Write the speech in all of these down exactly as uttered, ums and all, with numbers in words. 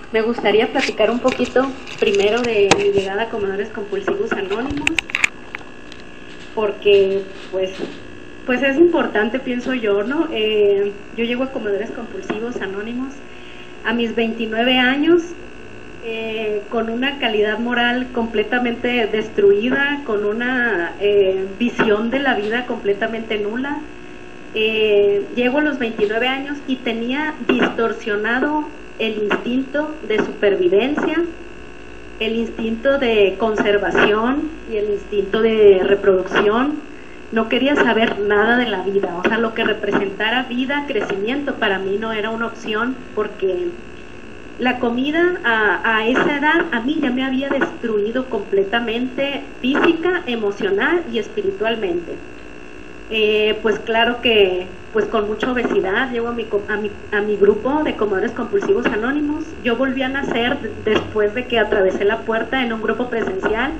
Me gustaría platicar un poquito primero de mi llegada a Comedores Compulsivos Anónimos, porque pues, pues es importante, pienso yo, ¿no? Eh, yo llego a Comedores Compulsivos Anónimos a mis veintinueve años, eh, con una calidad moral completamente destruida, con una eh, visión de la vida completamente nula. Eh, llego a los veintinueve años y tenía distorsionado el instinto de supervivencia, el instinto de conservación y el instinto de reproducción. No quería saber nada de la vida, o sea, lo que representara vida, crecimiento, para mí no era una opción, porque la comida a, a esa edad a mí ya me había destruido completamente, física, emocional y espiritualmente. Eh, pues claro que pues con mucha obesidad llego a mi, a, mi, a mi grupo de Comedores Compulsivos Anónimos. Yo volví a nacer después de que atravesé la puerta en un grupo presencial.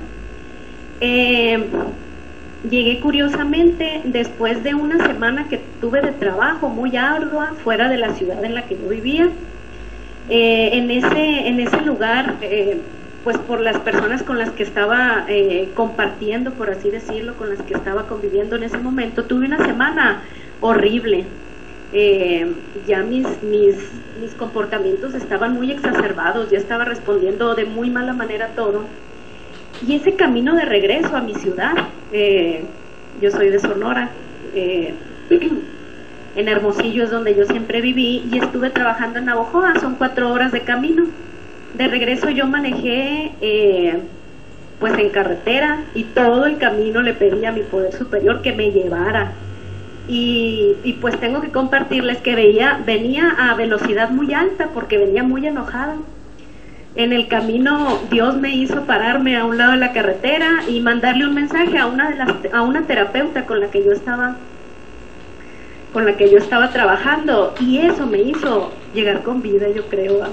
Eh, llegué curiosamente después de una semana que tuve de trabajo muy ardua fuera de la ciudad en la que yo vivía. Eh, en, ese, en ese lugar, eh, pues por las personas con las que estaba eh, compartiendo, por así decirlo, con las que estaba conviviendo en ese momento, tuve una semana horrible. Eh, ya mis, mis, mis comportamientos estaban muy exacerbados, ya estaba respondiendo de muy mala manera a todo. Y ese camino de regreso a mi ciudad, eh, yo soy de Sonora, eh, en Hermosillo es donde yo siempre viví, y estuve trabajando en Navojoa, son cuatro horas de camino. De regreso yo manejé eh, pues en carretera, y todo el camino le pedí a mi poder superior que me llevara. Y, y pues tengo que compartirles que veía, venía a velocidad muy alta porque venía muy enojada. En el camino Dios me hizo pararme a un lado de la carretera y mandarle un mensaje a una de las, a una terapeuta con la que yo estaba con la que yo estaba trabajando, y eso me hizo llegar con vida, yo creo, a,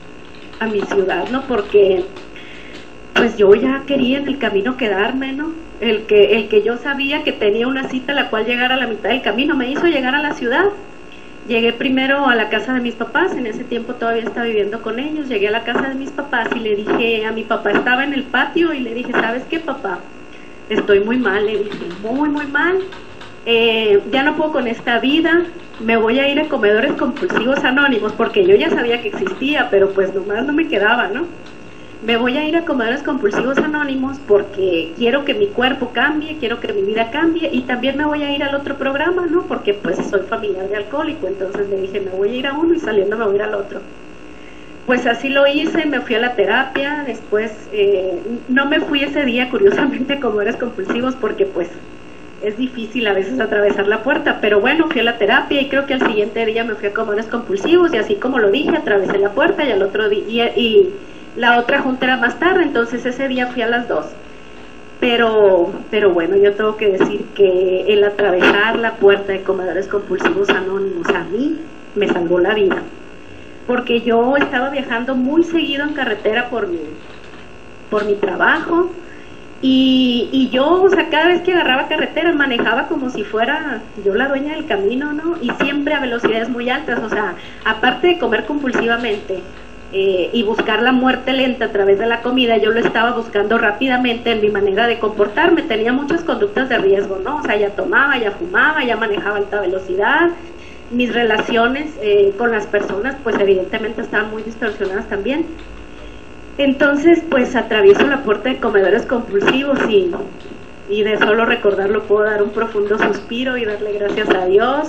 a mi ciudad, ¿no? Porque pues yo ya quería en el camino quedarme, ¿no? El que, el que yo sabía que tenía una cita a la cual llegar a la mitad del camino me hizo llegar a la ciudad. Llegué primero a la casa de mis papás, en ese tiempo todavía estaba viviendo con ellos. Llegué a la casa de mis papás y le dije a mi papá, estaba en el patio, y le dije, ¿sabes qué, papá? Estoy muy mal, le dije, muy, muy mal. Eh, ya no puedo con esta vida, me voy a ir a Comedores Compulsivos Anónimos, porque yo ya sabía que existía, pero pues nomás no me quedaba, ¿no? Me voy a ir a Comedores Compulsivos Anónimos porque quiero que mi cuerpo cambie, quiero que mi vida cambie, y también me voy a ir al otro programa, ¿no? Porque pues soy familiar de alcohólico, entonces le dije, me voy a ir a uno y saliendo me voy a ir al otro. Pues así lo hice, me fui a la terapia. Después eh, no me fui ese día, curiosamente, a Comedores Compulsivos, porque pues es difícil a veces atravesar la puerta, pero bueno, fui a la terapia, y creo que al siguiente día me fui a Comedores Compulsivos, y así como lo dije, atravesé la puerta, y al otro día, y la otra junta era más tarde, entonces ese día fui a las dos. Pero, pero bueno, yo tengo que decir que el atravesar la puerta de Comedores Compulsivos Anónimos a mí me salvó la vida, porque yo estaba viajando muy seguido en carretera por mi, por mi trabajo. Y, y yo, o sea, cada vez que agarraba carretera manejaba como si fuera yo la dueña del camino, ¿no? Y siempre a velocidades muy altas, o sea, aparte de comer compulsivamente eh, y buscar la muerte lenta a través de la comida, yo lo estaba buscando rápidamente en mi manera de comportarme. Tenía muchas conductas de riesgo, ¿no? O sea, ya tomaba, ya fumaba, ya manejaba a alta velocidad. Mis relaciones eh, con las personas, pues evidentemente estaban muy distorsionadas también. Entonces, pues atravieso la puerta de Comedores Compulsivos, y, y de solo recordarlo puedo dar un profundo suspiro y darle gracias a Dios,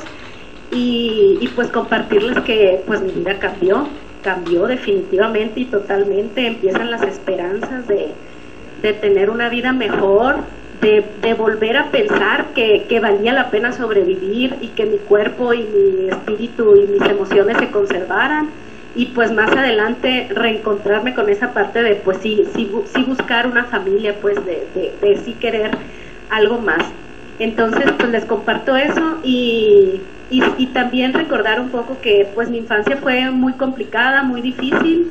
y, y pues compartirles que pues mi vida cambió, cambió definitivamente y totalmente. Empiezan las esperanzas de, de tener una vida mejor, de, de volver a pensar que, que valía la pena sobrevivir, y que mi cuerpo y mi espíritu y mis emociones se conservaran. Y pues más adelante reencontrarme con esa parte de pues sí, sí, sí buscar una familia, pues de, de, de sí querer algo más. Entonces pues les comparto eso, y, y, y también recordar un poco que pues mi infancia fue muy complicada, muy difícil.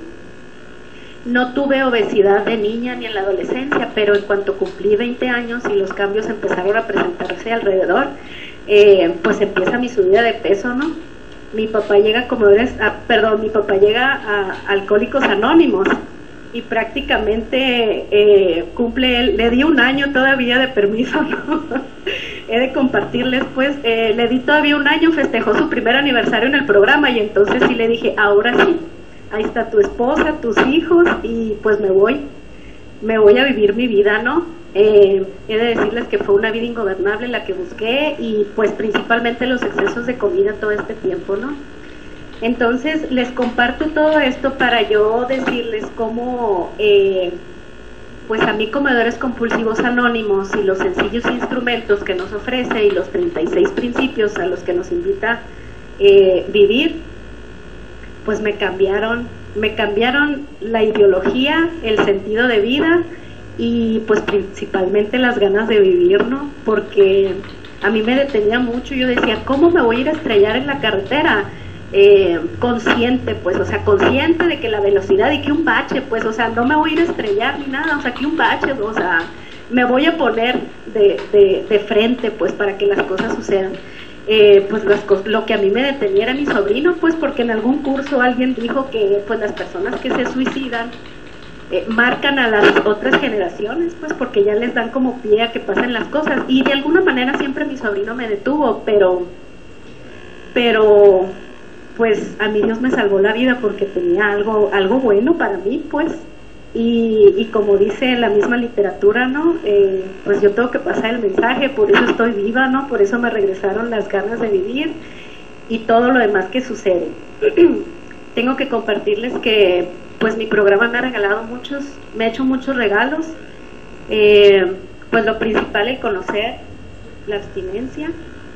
No tuve obesidad de niña ni en la adolescencia, pero en cuanto cumplí veinte años y los cambios empezaron a presentarse alrededor, eh, pues empieza mi subida de peso, ¿no? mi papá llega a Comedores, ah, perdón, mi papá llega a Alcohólicos Anónimos y prácticamente eh, cumple, él, le di un año todavía de permiso, ¿no? He de compartirles, pues, eh, le di todavía un año, festejó su primer aniversario en el programa y entonces sí le dije, ahora sí, ahí está tu esposa, tus hijos y pues me voy, me voy a vivir mi vida, ¿no? Eh, he de decirles que fue una vida ingobernable la que busqué y pues principalmente los excesos de comida todo este tiempo, ¿no? Entonces les comparto todo esto para yo decirles cómo eh, pues a mí Comedores Compulsivos Anónimos y los sencillos instrumentos que nos ofrece y los treinta y seis principios a los que nos invita eh, vivir, pues me cambiaron, me cambiaron la ideología, el sentido de vida y pues principalmente las ganas de vivir, ¿no? Porque a mí me detenía mucho, yo decía, ¿cómo me voy a ir a estrellar en la carretera? Eh, consciente, pues, o sea, consciente de que la velocidad y que un bache, pues, o sea, no me voy a ir a estrellar ni nada, o sea, que un bache, o sea, me voy a poner de, de, de frente, pues, para que las cosas sucedan. Eh, pues las cosas, lo que a mí me detenía era mi sobrino, pues, porque en algún curso alguien dijo que, pues, las personas que se suicidan eh, marcan a las otras generaciones, pues, porque ya les dan como pie a que pasen las cosas, y de alguna manera siempre mi sobrino me detuvo, pero, pero... pues a mí Dios me salvó la vida porque tenía algo algo bueno para mí, pues, y, y como dice la misma literatura, ¿no? Eh, pues yo tengo que pasar el mensaje, por eso estoy viva, ¿no? Por eso me regresaron las ganas de vivir y todo lo demás que sucede. Tengo que compartirles que, pues, mi programa me ha regalado muchos, me ha hecho muchos regalos, eh, pues lo principal es conocer la abstinencia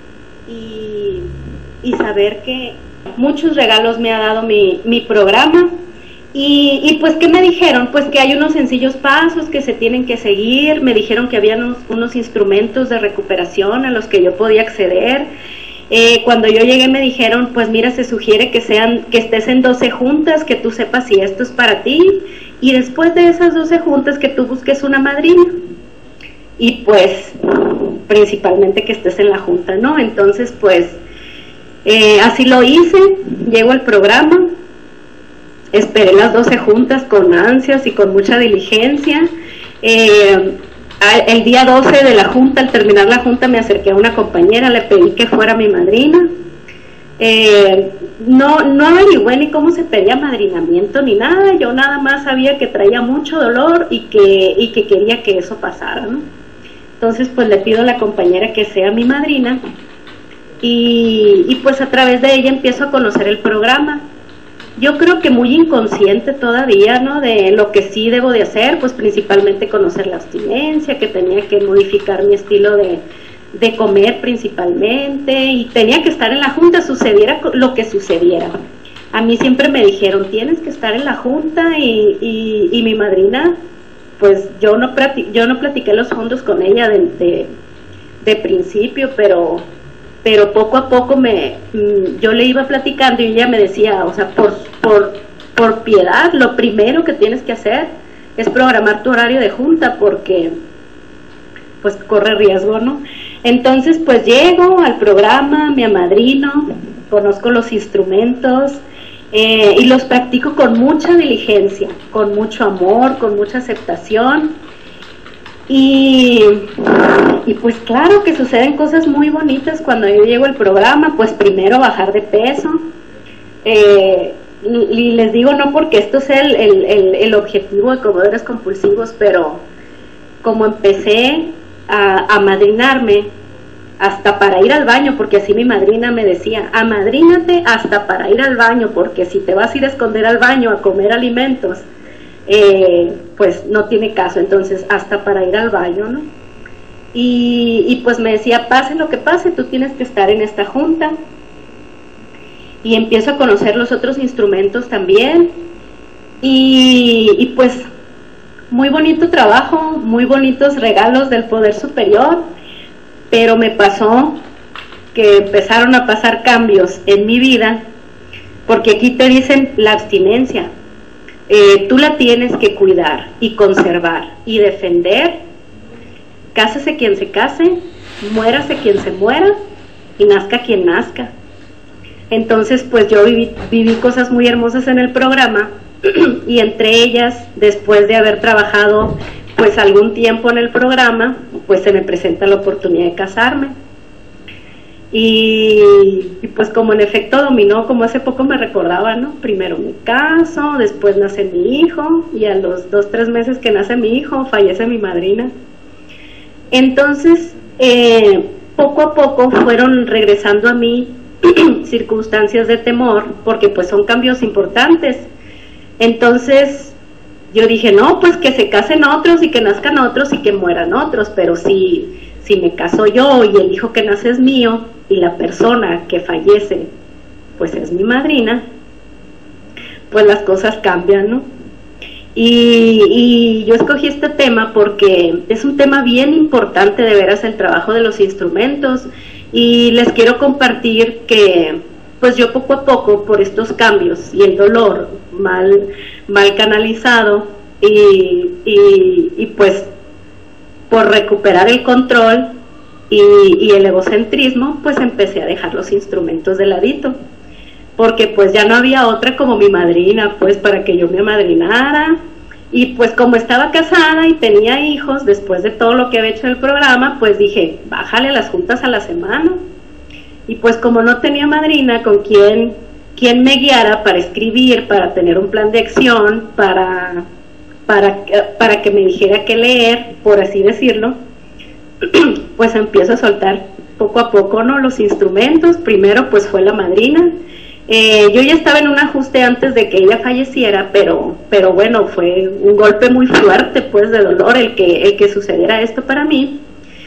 y, y saber que muchos regalos me ha dado mi, mi programa y, y pues ¿qué me dijeron? Pues que hay unos sencillos pasos que se tienen que seguir, me dijeron que había unos, unos instrumentos de recuperación a los que yo podía acceder. Eh, cuando yo llegué me dijeron, pues mira, se sugiere que sean, que estés en doce juntas, que tú sepas si esto es para ti y después de esas doce juntas que tú busques una madrina y pues principalmente que estés en la junta, ¿no? Entonces pues Eh, así lo hice, llego al programa, esperé las doce juntas con ansias y con mucha diligencia. Eh, el día doce de la junta, al terminar la junta, me acerqué a una compañera, le pedí que fuera mi madrina. Eh, no, no averigüé ni cómo se pedía madrinamiento ni nada, yo nada más sabía que traía mucho dolor y que, y que quería que eso pasara, ¿no? Entonces pues le pido a la compañera que sea mi madrina. Y, y pues a través de ella empiezo a conocer el programa. Yo creo que muy inconsciente todavía, ¿no? De lo que sí debo de hacer, pues principalmente conocer la abstinencia, que tenía que modificar mi estilo de, de comer principalmente, y tenía que estar en la junta, sucediera lo que sucediera. A mí siempre me dijeron, tienes que estar en la junta, y, y, y mi madrina, pues yo no, yo no platiqué los fondos con ella de, de, de principio, pero... pero poco a poco me yo le iba platicando y ella me decía, o sea, por, por, por piedad, lo primero que tienes que hacer es programar tu horario de junta porque pues corre riesgo, ¿no? Entonces pues llego al programa, me amadrino, conozco los instrumentos eh, y los practico con mucha diligencia, con mucho amor, con mucha aceptación. Y, y pues claro que suceden cosas muy bonitas cuando yo llego al programa, pues primero bajar de peso, eh, y les digo no porque esto sea el, el, el, el objetivo de Comedores Compulsivos, pero como empecé a, a madrinarme hasta para ir al baño, porque así mi madrina me decía, amadrínate hasta para ir al baño, porque si te vas a ir a esconder al baño a comer alimentos, Eh, pues no tiene caso, entonces hasta para ir al baño, ¿no? Y, y pues me decía, pase lo que pase, tú tienes que estar en esta junta. Y empiezo a conocer los otros instrumentos también, y, y pues muy bonito trabajo, muy bonitos regalos del poder superior, pero me pasó que empezaron a pasar cambios en mi vida, porque aquí te dicen la abstinencia. Eh, tú la tienes que cuidar y conservar y defender, cásese quien se case, muérase quien se muera y nazca quien nazca. Entonces pues yo viví, viví cosas muy hermosas en el programa y entre ellas, después de haber trabajado pues algún tiempo en el programa, pues se me presenta la oportunidad de casarme. Y, y pues como en efecto dominó, como hace poco me recordaba, ¿no? Primero me caso, después nace mi hijo, y a los dos, tres meses que nace mi hijo, fallece mi madrina. Entonces, eh, poco a poco fueron regresando a mí circunstancias de temor, porque pues son cambios importantes. Entonces, yo dije, no, pues que se casen otros y que nazcan otros y que mueran otros, pero si, si me caso yo y el hijo que nace es mío, y la persona que fallece pues es mi madrina, pues las cosas cambian, ¿no? Y, y yo escogí este tema porque es un tema bien importante, de veras, el trabajo de los instrumentos, y les quiero compartir que pues yo poco a poco, por estos cambios y el dolor mal, mal canalizado y, y, y pues por recuperar el control Y, y el egocentrismo, pues empecé a dejar los instrumentos de ladito, porque pues ya no había otra como mi madrina, pues para que yo me amadrinara. Y pues como estaba casada y tenía hijos, después de todo lo que había hecho en el programa, pues dije, bájale las juntas a la semana. Y pues como no tenía madrina con quien, quien me guiara para escribir, para tener un plan de acción, para, para, para que me dijera qué leer, por así decirlo, pues empiezo a soltar poco a poco, ¿no?, los instrumentos. Primero pues fue la madrina. Eh, yo ya estaba en un ajuste antes de que ella falleciera, pero pero bueno, fue un golpe muy fuerte pues de dolor el que, el que sucediera esto para mí.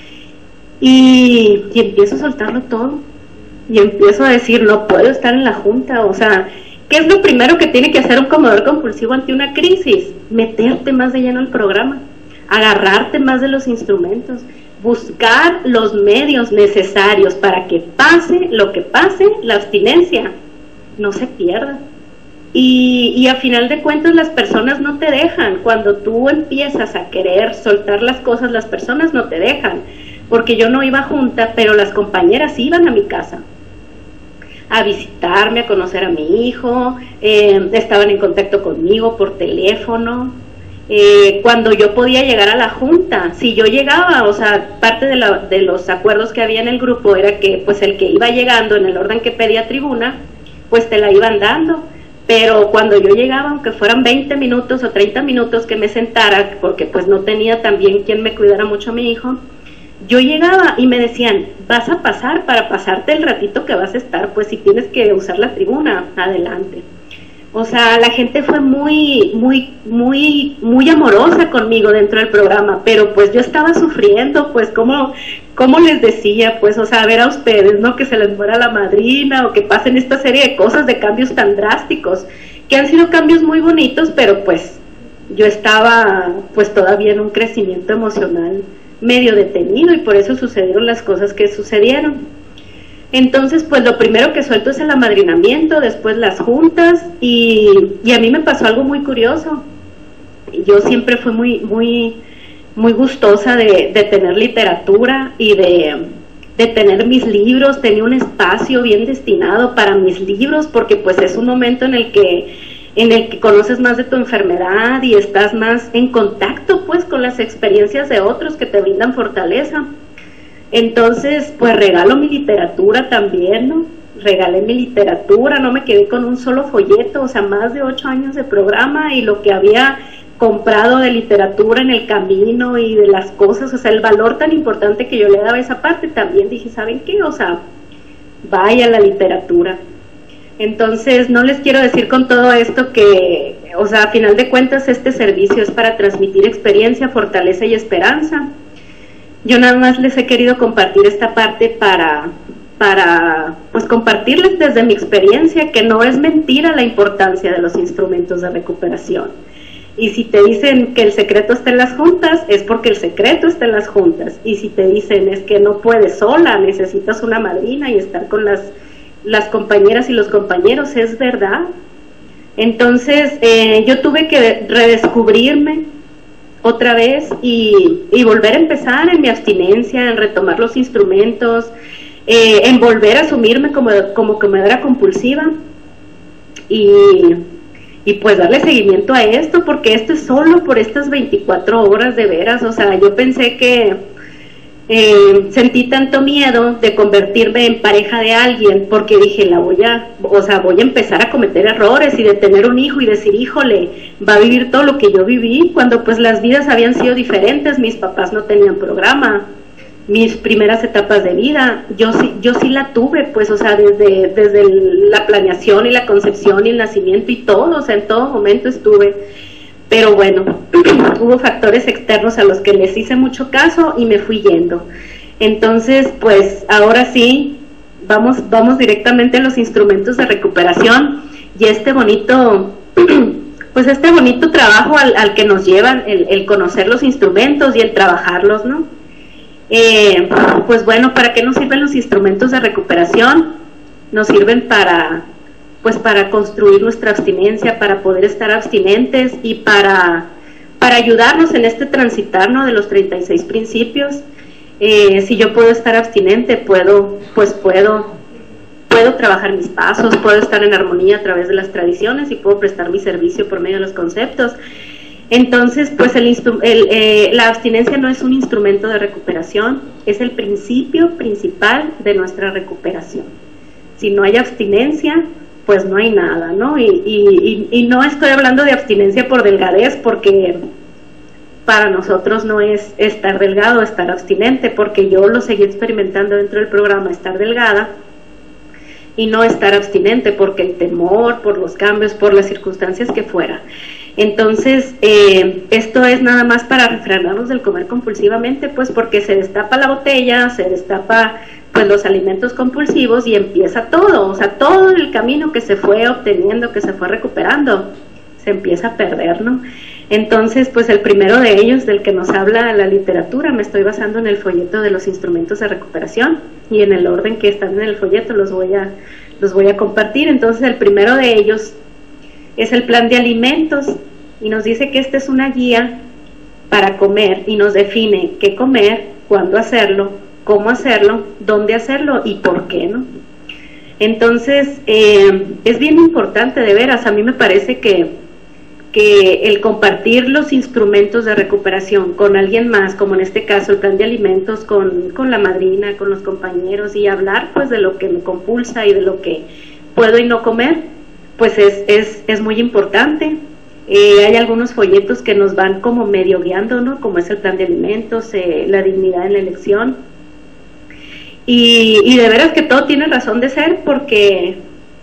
Y, y empiezo a soltarlo todo, y empiezo a decir, no puedo estar en la junta. O sea, ¿qué es lo primero que tiene que hacer un comedor compulsivo ante una crisis? Meterte más de lleno al programa, agarrarte más de los instrumentos, buscar los medios necesarios para que pase lo que pase, la abstinencia no se pierda. Y, y a final de cuentas las personas no te dejan. Cuando tú empiezas a querer soltar las cosas, las personas no te dejan, porque yo no iba a junta, pero las compañeras iban a mi casa a visitarme, a conocer a mi hijo, eh, estaban en contacto conmigo por teléfono. Eh, cuando yo podía llegar a la junta, si yo llegaba, o sea, parte de, la, de los acuerdos que había en el grupo era que pues el que iba llegando en el orden que pedía tribuna, pues te la iban dando. Pero cuando yo llegaba, aunque fueran veinte minutos o treinta minutos que me sentara, porque pues no tenía también quien me cuidara mucho a mi hijo, yo llegaba y me decían, vas a pasar para pasarte el ratito que vas a estar, pues si tienes que usar la tribuna, adelante. O sea, la gente fue muy, muy, muy, muy amorosa conmigo dentro del programa, pero pues yo estaba sufriendo, pues como, como les decía, pues, o sea, ver a ustedes, ¿no?, que se les muera la madrina o que pasen esta serie de cosas, de cambios tan drásticos, que han sido cambios muy bonitos, pero pues yo estaba pues todavía en un crecimiento emocional medio detenido, y por eso sucedieron las cosas que sucedieron. Entonces, pues lo primero que suelto es el amadrinamiento, después las juntas, y, y a mí me pasó algo muy curioso. Yo siempre fui muy muy muy gustosa de, de tener literatura y de, de tener mis libros. Tenía un espacio bien destinado para mis libros, porque pues es un momento en el que en el que conoces más de tu enfermedad y estás más en contacto pues con las experiencias de otros que te brindan fortaleza. Entonces, pues regalo mi literatura también, ¿no? Regalé mi literatura, no me quedé con un solo folleto, o sea, más de ocho años de programa, y lo que había comprado de literatura en el camino y de las cosas, o sea, el valor tan importante que yo le daba a esa parte, también dije, ¿saben qué? O sea, vaya la literatura. Entonces, no les quiero decir con todo esto que, o sea, a final de cuentas, este servicio es para transmitir experiencia, fortaleza y esperanza. Yo nada más les he querido compartir esta parte para, para pues compartirles desde mi experiencia que no es mentira la importancia de los instrumentos de recuperación. Y si te dicen que el secreto está en las juntas, es porque el secreto está en las juntas. Y si te dicen es que no puedes sola, necesitas una madrina y estar con las, las compañeras y los compañeros, es verdad. Entonces eh, yo tuve que redescubrirme otra vez y, y volver a empezar en mi abstinencia, en retomar los instrumentos, eh, en volver a asumirme como, como comedora compulsiva y, y pues darle seguimiento a esto, porque esto es solo por estas veinticuatro horas de veras. O sea, yo pensé que Eh, sentí tanto miedo de convertirme en pareja de alguien, porque dije, la voy a, o sea, voy a empezar a cometer errores y de tener un hijo y decir, híjole, va a vivir todo lo que yo viví, cuando pues las vidas habían sido diferentes. Mis papás no tenían programa, mis primeras etapas de vida, yo sí, yo sí la tuve, pues, o sea, desde, desde la planeación y la concepción y el nacimiento y todo, o sea, en todo momento estuve. Pero bueno, hubo factores externos a los que les hice mucho caso y me fui yendo. Entonces, pues ahora sí, vamos, vamos directamente a los instrumentos de recuperación y este bonito, pues este bonito trabajo al, al que nos llevan el, el conocer los instrumentos y el trabajarlos, ¿no? Eh, pues bueno, ¿para qué nos sirven los instrumentos de recuperación? Nos sirven para... pues para construir nuestra abstinencia, para poder estar abstinentes y para, para ayudarnos en este transitar, ¿no?, de los treinta y seis principios. Eh, si yo puedo estar abstinente, puedo, pues puedo, puedo trabajar mis pasos, puedo estar en armonía a través de las tradiciones y puedo prestar mi servicio por medio de los conceptos. Entonces, pues el, el, eh, la abstinencia no es un instrumento de recuperación, es el principio principal de nuestra recuperación. Si no hay abstinencia, pues no hay nada, ¿no? Y, y, y no estoy hablando de abstinencia por delgadez, porque para nosotros no es estar delgado, estar abstinente, porque yo lo seguí experimentando dentro del programa, estar delgada y no estar abstinente, porque el temor, por los cambios, por las circunstancias que fuera. Entonces, eh, esto es nada más para refrenarnos del comer compulsivamente, pues porque se destapa la botella, se destapa pues los alimentos compulsivos y empieza todo, o sea, todo el camino que se fue obteniendo, que se fue recuperando, se empieza a perder, ¿no? Entonces, pues el primero de ellos, del que nos habla la literatura, me estoy basando en el folleto de los instrumentos de recuperación y en el orden que están en el folleto los voy a, los voy a compartir. Entonces, el primero de ellos es el plan de alimentos y nos dice que esta es una guía para comer y nos define qué comer, cuándo hacerlo, cómo hacerlo, dónde hacerlo y por qué, ¿no? Entonces, eh, es bien importante, de veras, a mí me parece que, que el compartir los instrumentos de recuperación con alguien más, como en este caso el plan de alimentos, con, con la madrina, con los compañeros, y hablar pues de lo que me compulsa y de lo que puedo y no comer, pues es, es, es muy importante. Eh, hay algunos folletos que nos van como medio guiando, ¿no? Como es el plan de alimentos, eh, la dignidad en la elección. Y, y de veras que todo tiene razón de ser, porque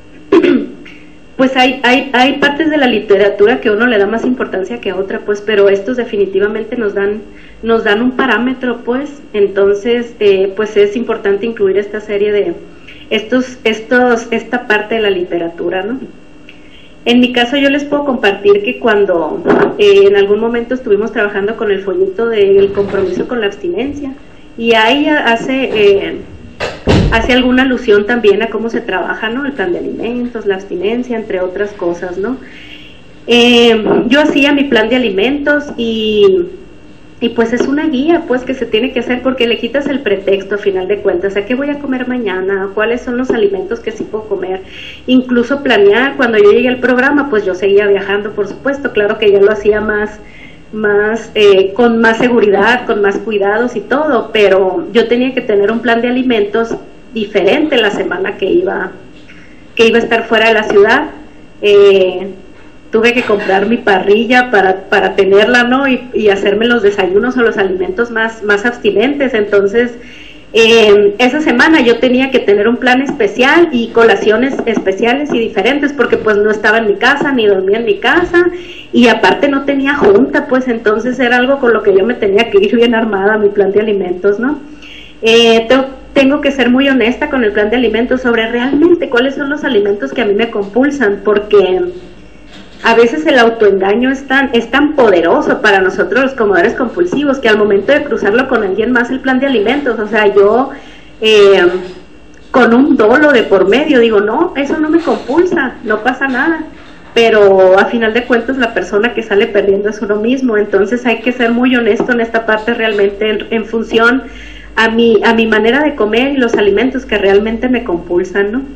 pues hay, hay, hay partes de la literatura que uno le da más importancia que a otra, pues, pero estos definitivamente nos dan, nos dan un parámetro, pues. Entonces, eh, pues es importante incluir esta serie de, estos, estos, esta parte de la literatura, ¿no? En mi caso yo les puedo compartir que cuando eh, en algún momento estuvimos trabajando con el folleto del compromiso con la abstinencia, y ahí hace, eh, hace alguna alusión también a cómo se trabaja, ¿no?, el plan de alimentos, la abstinencia, entre otras cosas, ¿no? Eh, yo hacía mi plan de alimentos y, y pues es una guía, pues, que se tiene que hacer, porque le quitas el pretexto a final de cuentas, ¿a qué voy a comer mañana? ¿Cuáles son los alimentos que sí puedo comer? Incluso planear, cuando yo llegué al programa, pues yo seguía viajando, por supuesto, claro que ya lo hacía más... más eh, con más seguridad, con más cuidados y todo, pero yo tenía que tener un plan de alimentos diferente la semana que iba que iba a estar fuera de la ciudad. Eh, tuve que comprar mi parrilla para, para tenerla, ¿no? Y, y hacerme los desayunos o los alimentos más, más abstinentes. Entonces, eh, esa semana yo tenía que tener un plan especial y colaciones especiales y diferentes, porque pues no estaba en mi casa, ni dormía en mi casa, y aparte no tenía junta, pues entonces era algo con lo que yo me tenía que ir bien armada, mi plan de alimentos, ¿no? Eh, tengo, tengo que ser muy honesta con el plan de alimentos sobre realmente cuáles son los alimentos que a mí me compulsan, porque a veces el autoengaño es tan, es tan poderoso para nosotros los comedores compulsivos, que al momento de cruzarlo con alguien más el plan de alimentos, o sea, yo eh, con un dolo de por medio digo, no, eso no me compulsa, no pasa nada, pero a final de cuentas la persona que sale perdiendo es uno mismo. Entonces hay que ser muy honesto en esta parte realmente en, en función a mi, a mi manera de comer y los alimentos que realmente me compulsan, ¿no?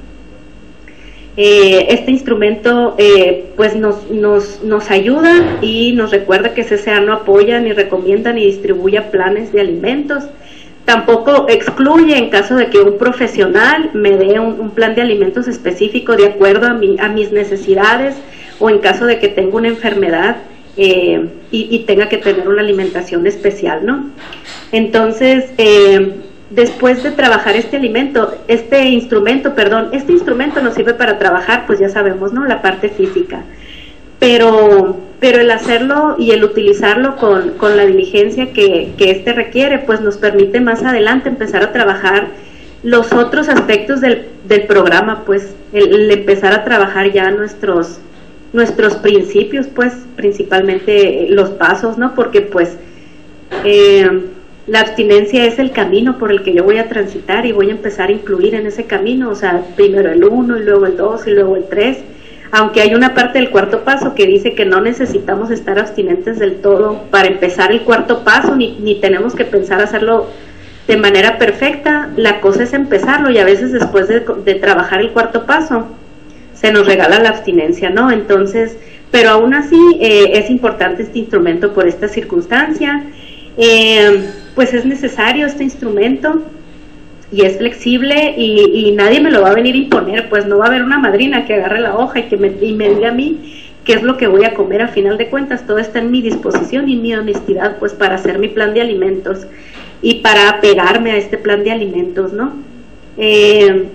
Eh, este instrumento eh, pues nos, nos, nos ayuda y nos recuerda que C C A no apoya, ni recomienda, ni distribuye planes de alimentos. Tampoco excluye en caso de que un profesional me dé un, un plan de alimentos específico de acuerdo a, mi, a mis necesidades, o en caso de que tenga una enfermedad eh, y, y tenga que tener una alimentación especial, ¿no? Entonces, eh, después de trabajar este alimento, este instrumento, perdón, este instrumento nos sirve para trabajar, pues ya sabemos, ¿no?, la parte física. Pero, pero el hacerlo y el utilizarlo con, con la diligencia que, que este requiere, pues nos permite más adelante empezar a trabajar los otros aspectos del, del programa, pues el, el empezar a trabajar ya nuestros, nuestros principios, pues principalmente los pasos, ¿no? Porque pues eh, la abstinencia es el camino por el que yo voy a transitar y voy a empezar a incluir en ese camino, o sea, primero el uno y luego el dos y luego el tres. Aunque hay una parte del cuarto paso que dice que no necesitamos estar abstinentes del todo para empezar el cuarto paso, ni, ni tenemos que pensar hacerlo de manera perfecta. La cosa es empezarlo, y a veces después de, de trabajar el cuarto paso se nos regala la abstinencia, ¿no? Entonces, pero aún así eh, es importante este instrumento por esta circunstancia. Eh, pues es necesario este instrumento, y es flexible, y, y nadie me lo va a venir a imponer, pues no va a haber una madrina que agarre la hoja y que me, y me diga a mí qué es lo que voy a comer. A final de cuentas todo está en mi disposición y mi honestidad, pues para hacer mi plan de alimentos y para apegarme a este plan de alimentos, ¿no? Eh,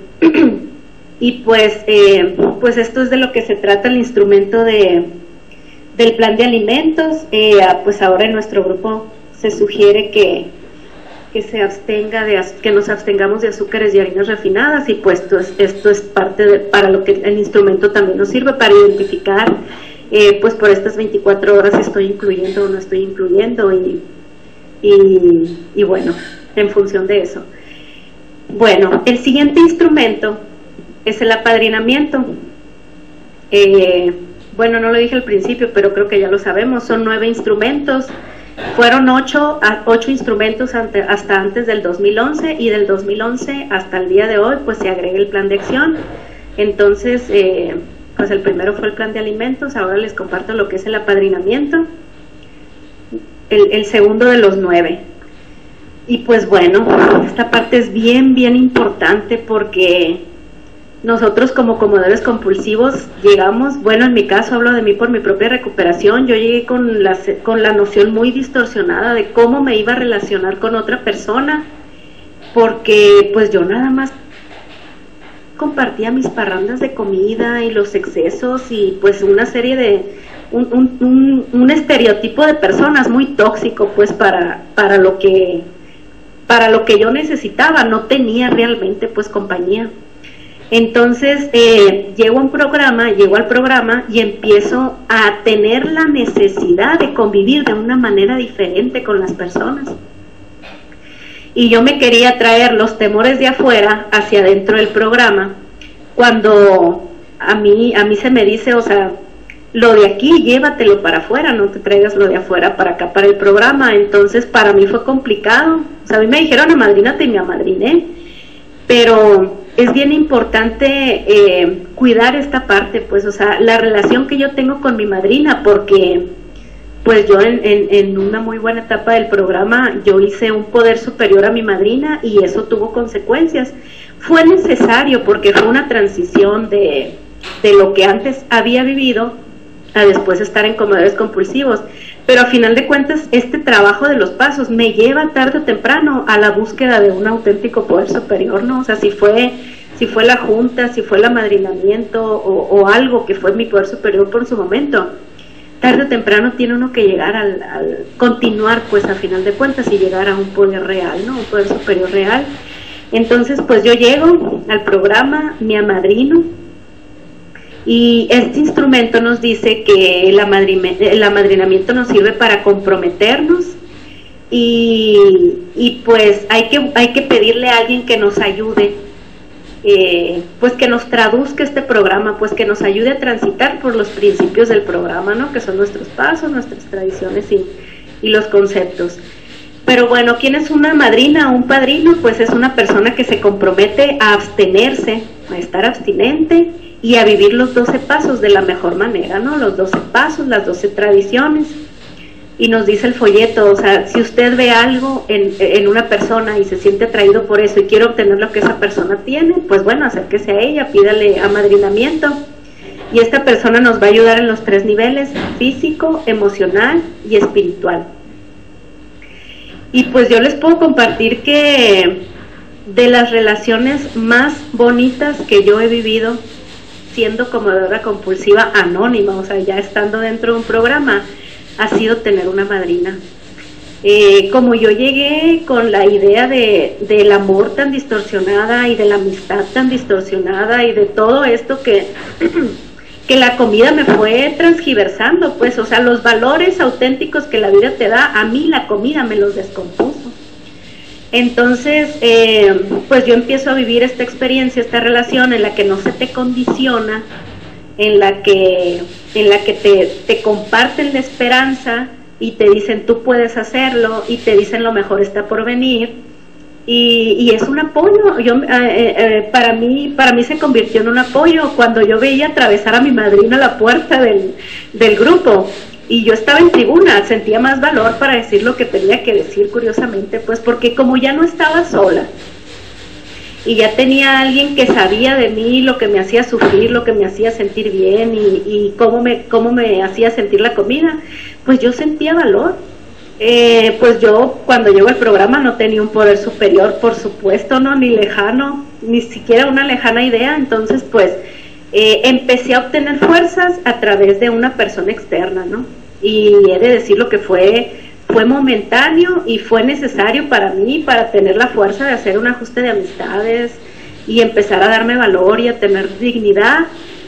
y pues, eh, pues esto es de lo que se trata el instrumento de, del plan de alimentos. Eh, pues ahora en nuestro grupo se sugiere que que se abstenga de, que nos abstengamos de azúcares y harinas refinadas, y pues esto es, esto es parte de, para lo que el instrumento también nos sirve, para identificar eh, pues por estas veinticuatro horas si estoy incluyendo o no estoy incluyendo, y, y, y bueno, en función de eso. Bueno, el siguiente instrumento es el apadrinamiento. Eh, bueno, no lo dije al principio, pero creo que ya lo sabemos, son nueve instrumentos. Fueron ocho, ocho instrumentos ante, hasta antes del dos mil once, y del dos mil once hasta el día de hoy pues se agrega el plan de acción. Entonces eh, pues el primero fue el plan de alimentos, ahora les comparto lo que es el apadrinamiento, el, el segundo de los nueve. Y pues bueno, esta parte es bien bien importante, porque nosotros como comedores compulsivos llegamos, bueno, en mi caso hablo de mí por mi propia recuperación, yo llegué con la, con la noción muy distorsionada de cómo me iba a relacionar con otra persona, porque pues yo nada más compartía mis parrandas de comida y los excesos, y pues una serie de, un, un, un, un estereotipo de personas muy tóxico, pues para, para lo que, para lo que yo necesitaba, no tenía realmente pues compañía. Entonces eh, llego a un programa, llego al programa y empiezo a tener la necesidad de convivir de una manera diferente con las personas. Y yo me quería traer los temores de afuera hacia adentro del programa, cuando a mí, a mí se me dice, o sea, lo de aquí llévatelo para afuera, no te traigas lo de afuera para acá, para el programa. Entonces para mí fue complicado, o sea, a mí me dijeron amadrínate y me amadriné, pero es bien importante eh, cuidar esta parte, pues, o sea, la relación que yo tengo con mi madrina, porque pues yo en, en, en una muy buena etapa del programa yo hice un poder superior a mi madrina, y eso tuvo consecuencias. Fue necesario porque fue una transición de, de lo que antes había vivido a después estar en comedores compulsivos, pero a final de cuentas este trabajo de los pasos me lleva tarde o temprano a la búsqueda de un auténtico poder superior, ¿no? O sea, si fue, si fue la junta, si fue el amadrinamiento o, o algo que fue mi poder superior por su momento, tarde o temprano tiene uno que llegar al, al continuar, pues a final de cuentas, y llegar a un poder real, ¿no? Un poder superior real. Entonces pues yo llego al programa, me amadrino, y este instrumento nos dice que el, el amadrinamiento nos sirve para comprometernos, y, y pues hay que, hay que pedirle a alguien que nos ayude, eh, pues que nos traduzca este programa, pues que nos ayude a transitar por los principios del programa, ¿no? Que son nuestros pasos, nuestras tradiciones y, y los conceptos. Pero bueno, ¿quién es una madrina o un padrino? Pues es una persona que se compromete a abstenerse, a estar abstinente y a vivir los doce pasos de la mejor manera, ¿no? Los doce pasos, las doce tradiciones. Y nos dice el folleto, o sea, si usted ve algo en, en una persona y se siente atraído por eso y quiere obtener lo que esa persona tiene, pues bueno, acérquese a ella, pídale amadrinamiento. Y esta persona nos va a ayudar en los tres niveles: físico, emocional y espiritual. Y pues yo les puedo compartir que de las relaciones más bonitas que yo he vivido siendo comedora compulsiva anónima, o sea, ya estando dentro de un programa, ha sido tener una madrina. Eh, como yo llegué con la idea de del amor tan distorsionada y de la amistad tan distorsionada y de todo esto que, que la comida me fue transgiversando, pues, o sea, los valores auténticos que la vida te da, a mí la comida me los descompuso. Entonces, eh, pues yo empiezo a vivir esta experiencia, esta relación en la que no se te condiciona, en la que, en la que te, te comparten la esperanza y te dicen tú puedes hacerlo y te dicen lo mejor está por venir y, y es un apoyo. Yo, eh, eh, para mí, para mí se convirtió en un apoyo cuando yo veía atravesar a mi madrina la puerta del, del grupo. Y yo estaba en tribuna, sentía más valor para decir lo que tenía que decir, curiosamente, pues porque como ya no estaba sola y ya tenía alguien que sabía de mí lo que me hacía sufrir, lo que me hacía sentir bien y, y cómo me cómo me hacía sentir la comida, pues yo sentía valor. Eh, pues yo cuando llego al programa no tenía un poder superior, por supuesto, no, ni lejano, ni siquiera una lejana idea. Entonces pues eh, empecé a obtener fuerzas a través de una persona externa, ¿no? Y he de decir lo que fue fue momentáneo y fue necesario para mí para tener la fuerza de hacer un ajuste de amistades y empezar a darme valor y a tener dignidad.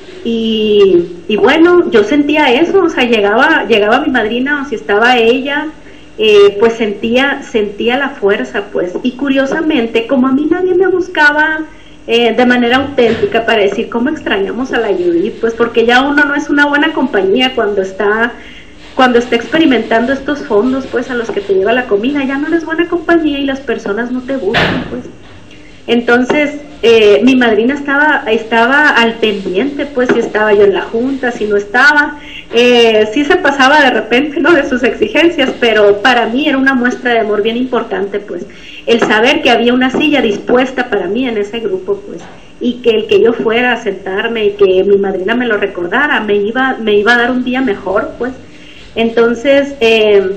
Y, y bueno, yo sentía eso, o sea, llegaba llegaba mi madrina o si estaba ella, eh, pues sentía sentía la fuerza, pues. Y curiosamente, como a mí nadie me buscaba eh, de manera auténtica para decir cómo extrañamos a la Judith, pues porque ya uno no es una buena compañía cuando está cuando está experimentando estos fondos, pues, a los que te lleva la comida, ya no eres buena compañía y las personas no te buscan, pues. Entonces, eh, mi madrina estaba estaba al pendiente, pues, si estaba yo en la junta, si no estaba, eh, sí se pasaba de repente, ¿no?, de sus exigencias, pero para mí era una muestra de amor bien importante, pues, el saber que había una silla dispuesta para mí en ese grupo, pues, y que el que yo fuera a sentarme y que mi madrina me lo recordara, me iba, me iba a dar un día mejor, pues. Entonces, eh,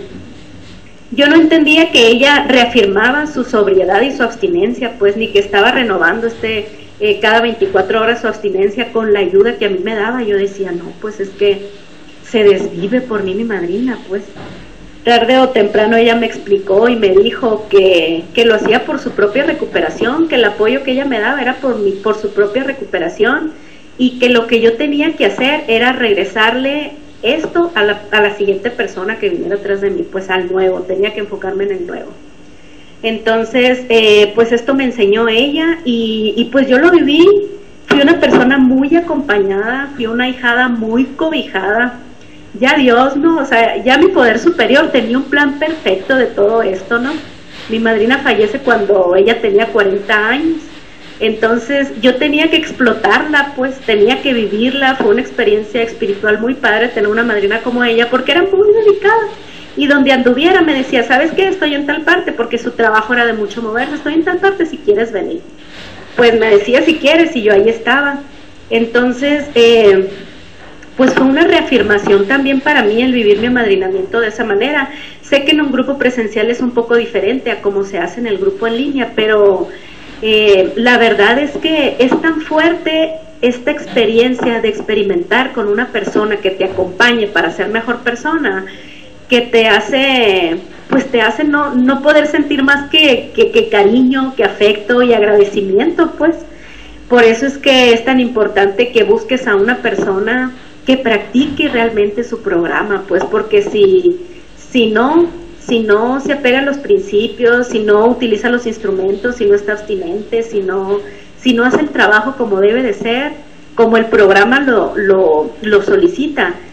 yo no entendía que ella reafirmaba su sobriedad y su abstinencia, pues, ni que estaba renovando este eh, cada veinticuatro horas su abstinencia con la ayuda que a mí me daba. Yo decía, no, pues es que se desvive por mí mi madrina, pues. Tarde o temprano ella me explicó y me dijo que, que lo hacía por su propia recuperación, que el apoyo que ella me daba era por, mi, por su propia recuperación y que lo que yo tenía que hacer era regresarle esto a la, a la siguiente persona que viniera atrás de mí, pues al nuevo, tenía que enfocarme en el nuevo. Entonces, eh, pues esto me enseñó ella y, y pues yo lo viví, fui una persona muy acompañada, fui una hijada muy cobijada, ya Dios, ¿no? O sea, ya mi poder superior tenía un plan perfecto de todo esto, ¿no? Mi madrina fallece cuando ella tenía cuarenta años. Entonces yo tenía que explotarla, pues tenía que vivirla. Fue una experiencia espiritual muy padre tener una madrina como ella, porque era muy dedicada y donde anduviera me decía, ¿sabes qué? Estoy en tal parte, porque su trabajo era de mucho moverse, estoy en tal parte si quieres venir. Pues me decía si quieres y yo ahí estaba. Entonces eh, pues fue una reafirmación también para mí el vivir mi amadrinamiento de esa manera. Sé que en un grupo presencial es un poco diferente a cómo se hace en el grupo en línea, pero Eh, la verdad es que es tan fuerte esta experiencia de experimentar con una persona que te acompañe para ser mejor persona, que te hace, pues te hace no, no poder sentir más que, que, que cariño, que afecto y agradecimiento, pues. Por eso es que es tan importante que busques a una persona que practique realmente su programa, pues, porque si, si no... si no se apega a los principios, si no utiliza los instrumentos, si no está abstinente, si no, si no hace el trabajo como debe de ser, como el programa lo, lo, lo solicita,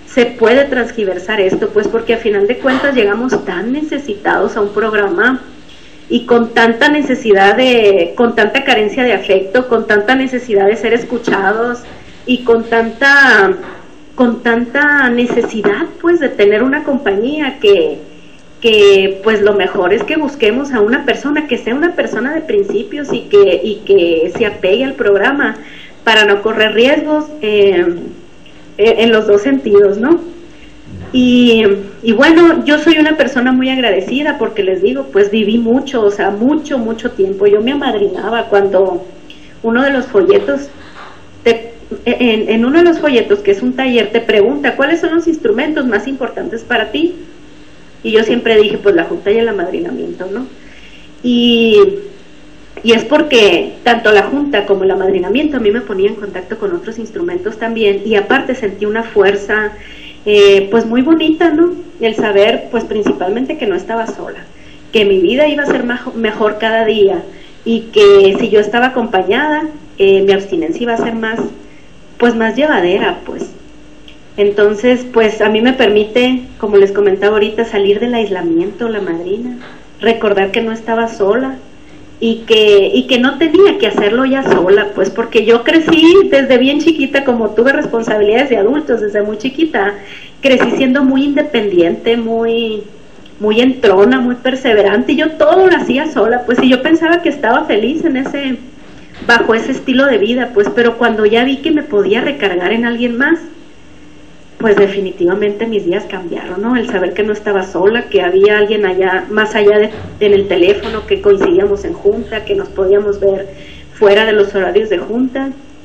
se puede transgiversar esto, pues porque a final de cuentas llegamos tan necesitados a un programa y con tanta necesidad de, con tanta carencia de afecto, con tanta necesidad de ser escuchados y con tanta, con tanta necesidad pues de tener una compañía que, que pues lo mejor es que busquemos a una persona que sea una persona de principios y que, y que se apegue al programa para no correr riesgos eh, en los dos sentidos, ¿no? Y, y bueno, yo soy una persona muy agradecida porque les digo, pues viví mucho, o sea, mucho, mucho tiempo. Yo me amadrinaba cuando uno de los folletos, te, en, en uno de los folletos, que es un taller, te pregunta, ¿cuáles son los instrumentos más importantes para ti? Y yo siempre dije, pues la junta y el amadrinamiento, ¿no? Y, y es porque tanto la junta como el amadrinamiento a mí me ponía en contacto con otros instrumentos también, y aparte sentí una fuerza Eh, pues muy bonita, ¿no? El saber, pues principalmente que no estaba sola, que mi vida iba a ser mejor cada día y que si yo estaba acompañada, eh, mi abstinencia iba a ser más, pues más llevadera, pues. Entonces, pues a mí me permite, como les comentaba ahorita, salir del aislamiento, la madrina, recordar que no estaba sola y que, y que no tenía que hacerlo ya sola, pues porque yo crecí desde bien chiquita, como tuve responsabilidades de adultos desde muy chiquita, crecí siendo muy independiente, muy, muy entrona, muy perseverante, y yo todo lo hacía sola, pues, y yo pensaba que estaba feliz en ese, bajo ese estilo de vida, pues, pero cuando ya vi que me podía recargar en alguien más, pues definitivamente mis días cambiaron, ¿no? El saber que no estaba sola, que había alguien allá, más allá de, en el teléfono, que coincidíamos en junta, que nos podíamos ver fuera de los horarios de junta,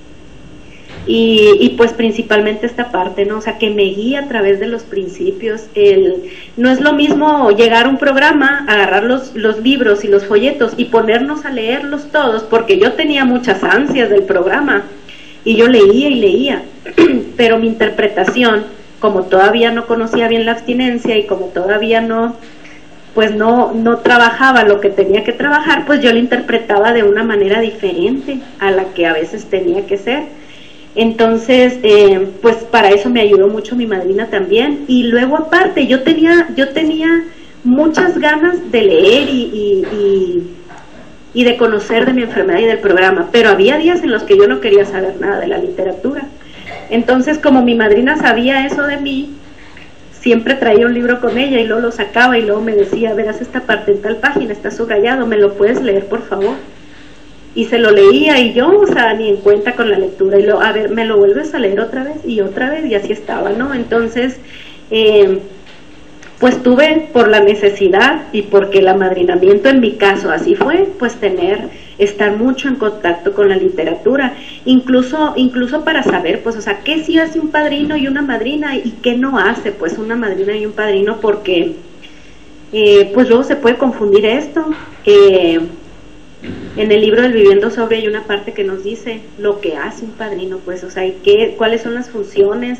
y, y pues principalmente esta parte, ¿no? O sea, que me guía a través de los principios. El, no es lo mismo llegar a un programa, agarrar los, los libros y los folletos y ponernos a leerlos todos, porque yo tenía muchas ansias del programa, y yo leía y leía, pero mi interpretación, como todavía no conocía bien la abstinencia y como todavía no, pues no, no trabajaba lo que tenía que trabajar, pues yo la interpretaba de una manera diferente a la que a veces tenía que ser. Entonces, eh, pues para eso me ayudó mucho mi madrina también. Y luego aparte, yo tenía, yo tenía muchas ganas de leer y... y, y y de conocer de mi enfermedad y del programa, pero había días en los que yo no quería saber nada de la literatura. Entonces, como mi madrina sabía eso de mí, siempre traía un libro con ella y luego lo sacaba y luego me decía, verás esta parte en tal página, está subrayado, ¿me lo puedes leer, por favor? Y se lo leía y yo, o sea, ni en cuenta con la lectura, y luego, a ver, ¿me lo vuelves a leer otra vez? Y otra vez, y así estaba, ¿no? Entonces, eh, pues tuve, por la necesidad y porque el amadrinamiento en mi caso así fue, pues tener, estar mucho en contacto con la literatura, incluso incluso para saber, pues, o sea, qué sí hace un padrino y una madrina y qué no hace, pues, una madrina y un padrino, porque eh, pues luego se puede confundir esto. Eh, en el libro del Viviendo Sobre hay una parte que nos dice lo que hace un padrino, pues, o sea, y qué, cuáles son las funciones.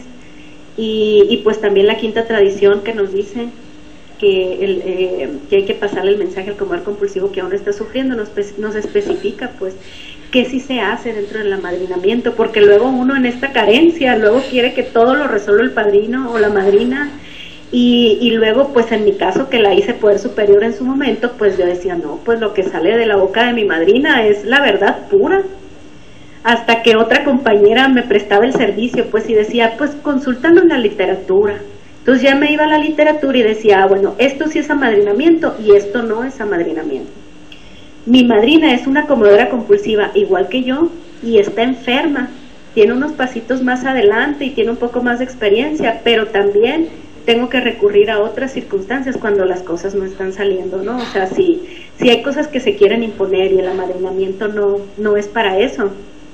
Y, y pues también la quinta tradición que nos dice que, el, eh, que hay que pasarle el mensaje al comer compulsivo que aún está sufriendo, nos, nos especifica pues qué sí se hace dentro del amadrinamiento, porque luego uno en esta carencia, luego quiere que todo lo resuelva el padrino o la madrina, y, y luego pues en mi caso, que la hice poder superior en su momento, pues yo decía, no, pues lo que sale de la boca de mi madrina es la verdad pura. Hasta que otra compañera me prestaba el servicio, pues, y decía, pues, consúltalo en la literatura. Entonces ya me iba a la literatura y decía, ah, bueno, esto sí es amadrinamiento y esto no es amadrinamiento. Mi madrina es una comedora compulsiva igual que yo y está enferma, tiene unos pasitos más adelante y tiene un poco más de experiencia, pero también tengo que recurrir a otras circunstancias cuando las cosas no están saliendo, ¿no? O sea, si, si hay cosas que se quieren imponer y el amadrinamiento no, no es para eso,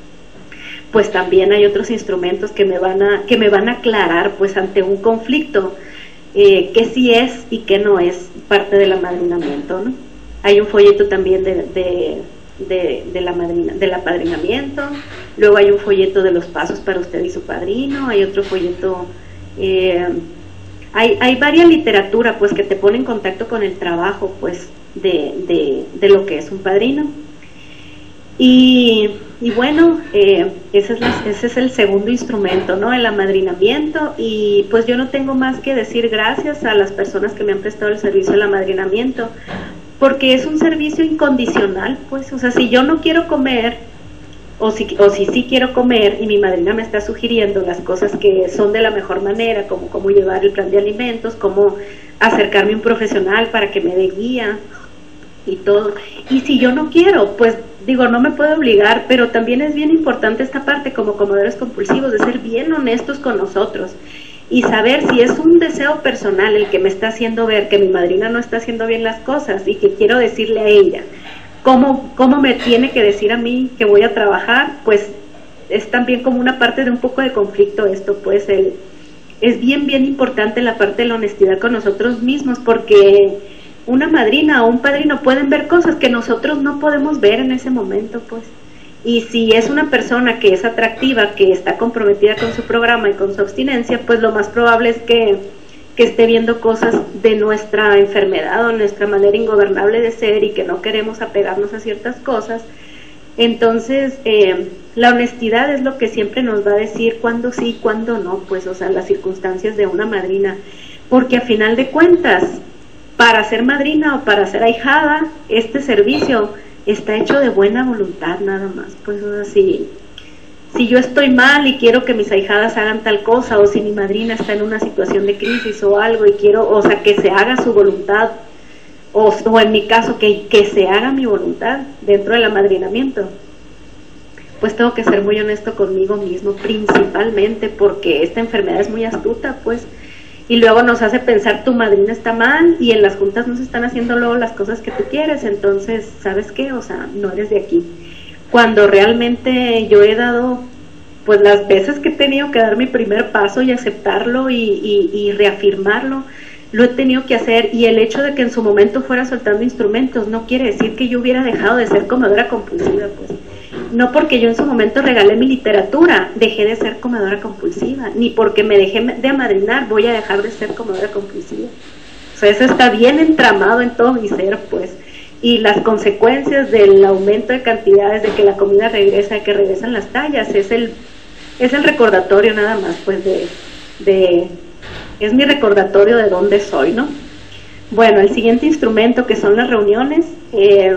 pues también hay otros instrumentos que me van a que me van a aclarar pues ante un conflicto eh, qué sí es y qué no es parte del amadrinamiento, ¿no? Hay un folleto también de, de, de, de la madrina, del apadrinamiento, luego hay un folleto de los pasos para usted y su padrino, hay otro folleto, eh, hay, hay varias literatura pues que te pone en contacto con el trabajo pues de, de, de lo que es un padrino. Y y bueno, eh, ese, es la, ese es el segundo instrumento, ¿no? El amadrinamiento. Y pues yo no tengo más que decir gracias a las personas que me han prestado el servicio del amadrinamiento, porque es un servicio incondicional, pues, o sea, si yo no quiero comer, o si, o si sí quiero comer y mi madrina me está sugiriendo las cosas que son de la mejor manera, como cómo llevar el plan de alimentos, cómo acercarme a un profesional para que me dé guía y todo, y si yo no quiero, pues digo, no me puedo obligar, pero también es bien importante esta parte como comedores compulsivos, de ser bien honestos con nosotros y saber si es un deseo personal el que me está haciendo ver que mi madrina no está haciendo bien las cosas y que quiero decirle a ella cómo, cómo me tiene que decir a mí que voy a trabajar. Pues es también como una parte de un poco de conflicto esto, pues el, es bien, bien importante la parte de la honestidad con nosotros mismos, porque una madrina o un padrino pueden ver cosas que nosotros no podemos ver en ese momento, pues. Y si es una persona que es atractiva, que está comprometida con su programa y con su abstinencia, pues lo más probable es que, que esté viendo cosas de nuestra enfermedad o nuestra manera ingobernable de ser y que no queremos apegarnos a ciertas cosas. Entonces, eh, la honestidad es lo que siempre nos va a decir cuándo sí, cuándo no, pues, o sea, las circunstancias de una madrina, porque a final de cuentas, para ser madrina o para ser ahijada, este servicio está hecho de buena voluntad nada más. Pues, o sea, si, si yo estoy mal y quiero que mis ahijadas hagan tal cosa, o si mi madrina está en una situación de crisis o algo y quiero, o sea, que se haga su voluntad, o, o en mi caso, que, que se haga mi voluntad dentro del amadrinamiento, pues tengo que ser muy honesto conmigo mismo, principalmente porque esta enfermedad es muy astuta, pues, y luego nos hace pensar tu madrina está mal y en las juntas no se están haciendo luego las cosas que tú quieres, entonces, ¿sabes qué? O sea, no eres de aquí. Cuando realmente yo he dado, pues las veces que he tenido que dar mi primer paso y aceptarlo y, y, y reafirmarlo, lo he tenido que hacer, y el hecho de que en su momento fuera soltando instrumentos no quiere decir que yo hubiera dejado de ser comedora compulsiva, pues. No porque yo en su momento regalé mi literatura, dejé de ser comedora compulsiva, ni porque me dejé de amadrinar voy a dejar de ser comedora compulsiva. O sea, eso está bien entramado en todo mi ser, pues. Y las consecuencias del aumento de cantidades, de que la comida regresa, de que regresan las tallas, es el, es el recordatorio nada más, pues, de, de, es mi recordatorio de dónde soy, ¿no? Bueno, el siguiente instrumento, que son las reuniones. eh,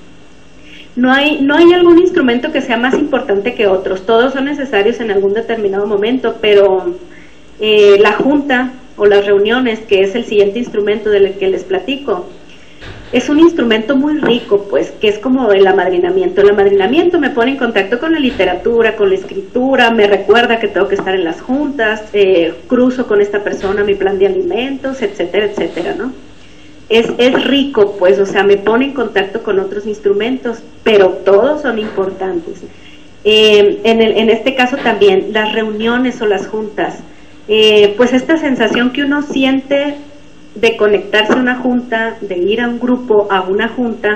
No hay, no hay algún instrumento que sea más importante que otros, todos son necesarios en algún determinado momento, pero eh, la junta o las reuniones, que es el siguiente instrumento del que les platico, es un instrumento muy rico, pues, que es como el amadrinamiento. El amadrinamiento me pone en contacto con la literatura, con la escritura, me recuerda que tengo que estar en las juntas, eh, cruzo con esta persona mi plan de alimentos, etcétera, etcétera, ¿no? Es, es rico, pues, o sea, me pone en contacto con otros instrumentos, pero todos son importantes. Eh, en, el, en este caso también, las reuniones o las juntas, eh, pues esta sensación que uno siente de conectarse a una junta, de ir a un grupo, a una junta,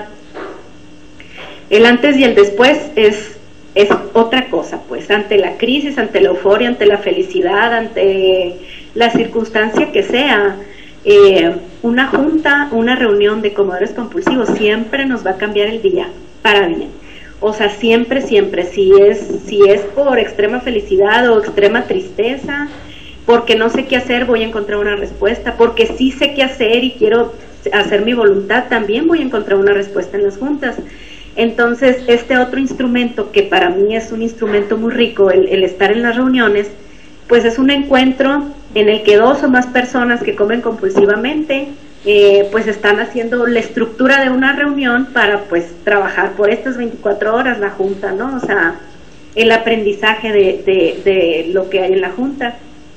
el antes y el después es, es otra cosa, pues, ante la crisis, ante la euforia, ante la felicidad, ante la circunstancia que sea. Eh, una junta, una reunión de comedores compulsivos siempre nos va a cambiar el día para bien. O sea, siempre, siempre, si es, si es por extrema felicidad o extrema tristeza, porque no sé qué hacer, voy a encontrar una respuesta, porque sí sé qué hacer y quiero hacer mi voluntad, también voy a encontrar una respuesta en las juntas. Entonces, este otro instrumento, que para mí es un instrumento muy rico, el, el estar en las reuniones, pues es un encuentro en el que dos o más personas que comen compulsivamente, eh, pues están haciendo la estructura de una reunión para, pues, trabajar por estas veinticuatro horas la junta, ¿no? O sea, el aprendizaje de, de, de lo que hay en la junta.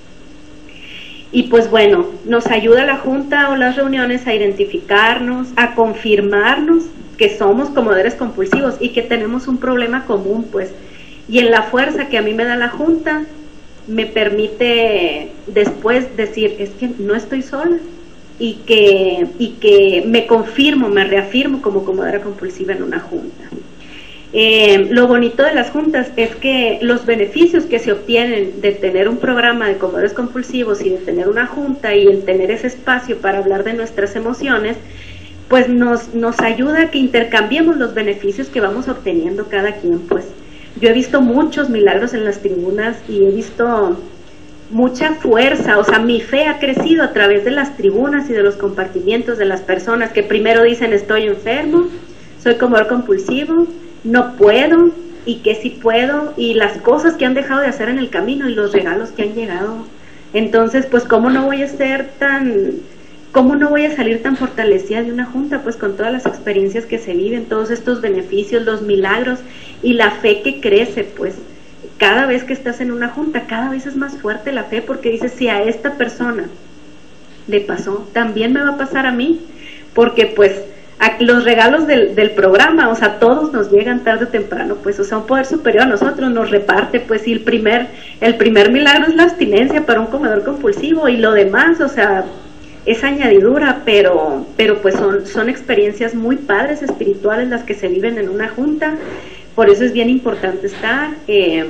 Y pues bueno, nos ayuda la junta o las reuniones a identificarnos, a confirmarnos que somos comedores compulsivos y que tenemos un problema común, pues. Y en la fuerza que a mí me da la junta, me permite después decir, es que no estoy sola, y que, y que me confirmo, me reafirmo como comedora compulsiva en una junta. Eh, lo bonito de las juntas es que los beneficios que se obtienen de tener un programa de comedores compulsivos y de tener una junta y el tener ese espacio para hablar de nuestras emociones, pues nos, nos ayuda a que intercambiemos los beneficios que vamos obteniendo cada quien, pues. yo he visto muchos milagros en las tribunas y he visto mucha fuerza, o sea, mi fe ha crecido a través de las tribunas y de los compartimientos de las personas que primero dicen estoy enfermo, soy comedor compulsivo, no puedo, y que sí puedo, y las cosas que han dejado de hacer en el camino y los regalos que han llegado. Entonces, pues, ¿cómo no voy a ser tan, cómo no voy a salir tan fortalecida de una junta? Pues con todas las experiencias que se viven, todos estos beneficios, los milagros y la fe que crece, pues, cada vez que estás en una junta, cada vez es más fuerte la fe, porque dices, si a esta persona le pasó, también me va a pasar a mí, porque pues a, los regalos del, del programa, o sea, todos nos llegan tarde o temprano, pues, o sea, un poder superior a nosotros nos reparte, pues, y el primer, el primer milagro es la abstinencia para un comedor compulsivo, y lo demás, o sea, es añadidura, pero, pero pues son, son experiencias muy padres espirituales las que se viven en una junta. Por eso es bien importante estar, eh,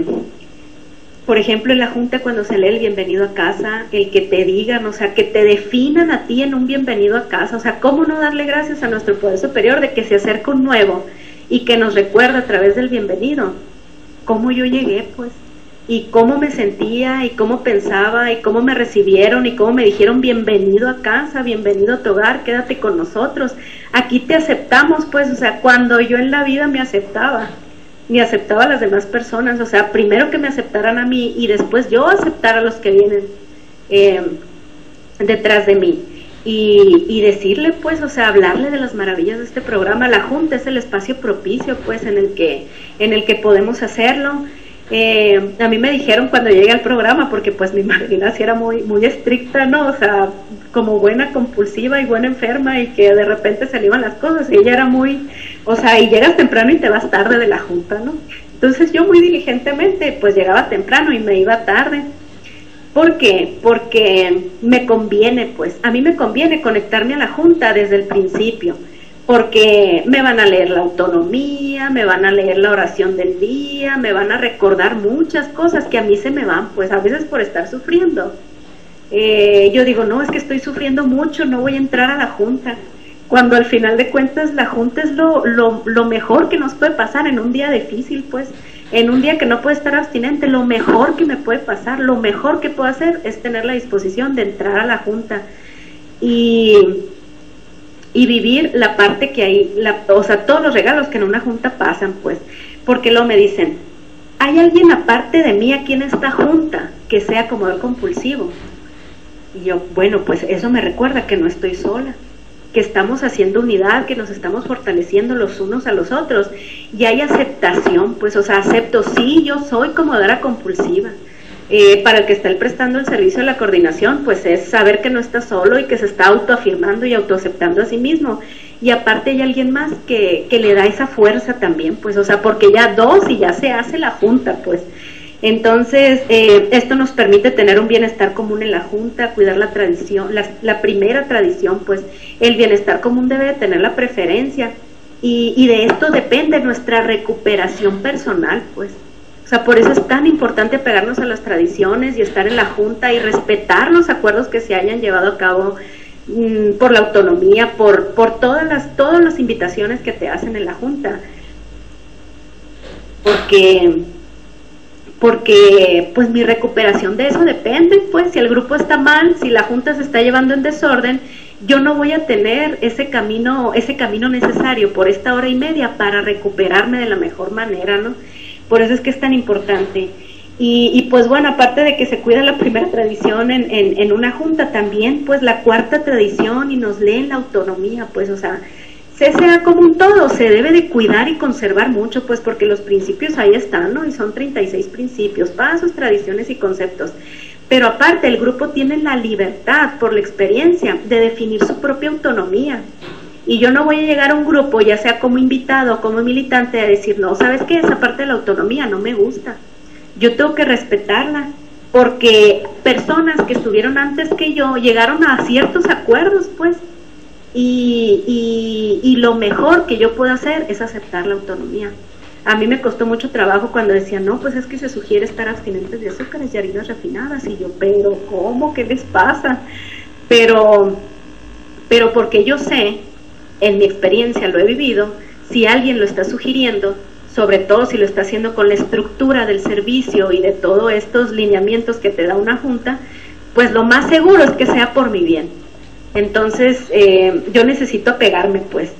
por ejemplo, en la junta cuando se lee el bienvenido a casa, el que te digan, o sea, que te definan a ti en un bienvenido a casa, o sea, ¿cómo no darle gracias a nuestro poder superior de que se acerca un nuevo y que nos recuerda a través del bienvenido cómo yo llegué, pues, y cómo me sentía, y cómo pensaba, y cómo me recibieron, y cómo me dijeron bienvenido a casa, bienvenido a tu hogar, quédate con nosotros, aquí te aceptamos, pues, o sea, cuando yo en la vida me aceptaba, ni aceptaba a las demás personas, o sea, primero que me aceptaran a mí y después yo aceptar a los que vienen eh, detrás de mí y, y decirle, pues, o sea, hablarle de las maravillas de este programa. La junta es el espacio propicio, pues, en el que, en el que podemos hacerlo. Eh, a mí me dijeron cuando llegué al programa, porque pues mi madrina sí era muy, muy estricta, ¿no? O sea, como buena compulsiva y buena enferma, y que de repente se le iban las cosas, y ella era muy, o sea, y llegas temprano y te vas tarde de la junta, ¿no? Entonces yo muy diligentemente pues llegaba temprano y me iba tarde. ¿Por qué? Porque me conviene, pues, a mí me conviene conectarme a la junta desde el principio, porque me van a leer la autonomía, me van a leer la oración del día, me van a recordar muchas cosas que a mí se me van, pues a veces por estar sufriendo. Eh, yo digo, no, es que estoy sufriendo mucho, no voy a entrar a la junta, cuando al final de cuentas la junta es lo, lo, lo mejor que nos puede pasar en un día difícil, pues, en un día que no puedo estar abstinente, lo mejor que me puede pasar, lo mejor que puedo hacer es tener la disposición de entrar a la junta y... y vivir la parte que hay, la, o sea, todos los regalos que en una junta pasan, pues, porque luego me dicen, ¿hay alguien aparte de mí aquí en esta junta que sea comedor compulsivo? Y yo, bueno, pues eso me recuerda que no estoy sola, que estamos haciendo unidad, que nos estamos fortaleciendo los unos a los otros, y hay aceptación, pues, o sea, acepto, sí, yo soy comedora compulsiva. Eh, para el que está prestando el servicio de la coordinación, pues es saber que no está solo y que se está autoafirmando y autoaceptando a sí mismo, y aparte hay alguien más que, que le da esa fuerza también, pues, o sea, porque ya dos y ya se hace la junta, pues. Entonces, eh, esto nos permite tener un bienestar común en la junta, cuidar la tradición, la, la primera tradición, pues, el bienestar común debe de tener la preferencia, y, y de esto depende nuestra recuperación personal, pues. O sea, por eso es tan importante pegarnos a las tradiciones y estar en la junta y respetar los acuerdos que se hayan llevado a cabo mmm, por la autonomía, por, por todas las, todas las invitaciones que te hacen en la junta. Porque, porque pues mi recuperación de eso depende, pues, si el grupo está mal, si la junta se está llevando en desorden, yo no voy a tener ese camino, ese camino necesario por esta hora y media para recuperarme de la mejor manera, ¿no? Por eso es que es tan importante. Y, y pues bueno, aparte de que se cuida la primera tradición en, en, en una junta, también pues la cuarta tradición, y nos leen la autonomía, pues, o sea, C C A como un todo se debe de cuidar y conservar mucho, pues, porque los principios ahí están, ¿no? Y son treinta y seis principios, pasos, tradiciones y conceptos. Pero aparte el grupo tiene la libertad, por la experiencia, de definir su propia autonomía. Y yo no voy a llegar a un grupo, ya sea como invitado o como militante, a decir, no, ¿sabes qué? Esa parte de la autonomía no me gusta. Yo tengo que respetarla, porque personas que estuvieron antes que yo llegaron a ciertos acuerdos, pues, y, y, y lo mejor que yo puedo hacer es aceptar la autonomía. A mí me costó mucho trabajo cuando decían, no, pues es que se sugiere estar abstinentes de azúcares y harinas refinadas, y yo, pero ¿cómo? ¿Qué les pasa? Pero, pero porque yo sé, en mi experiencia lo he vivido, si alguien lo está sugiriendo, sobre todo si lo está haciendo con la estructura del servicio y de todos estos lineamientos que te da una junta, pues lo más seguro es que sea por mi bien. Entonces, eh, yo necesito apegarme, pues.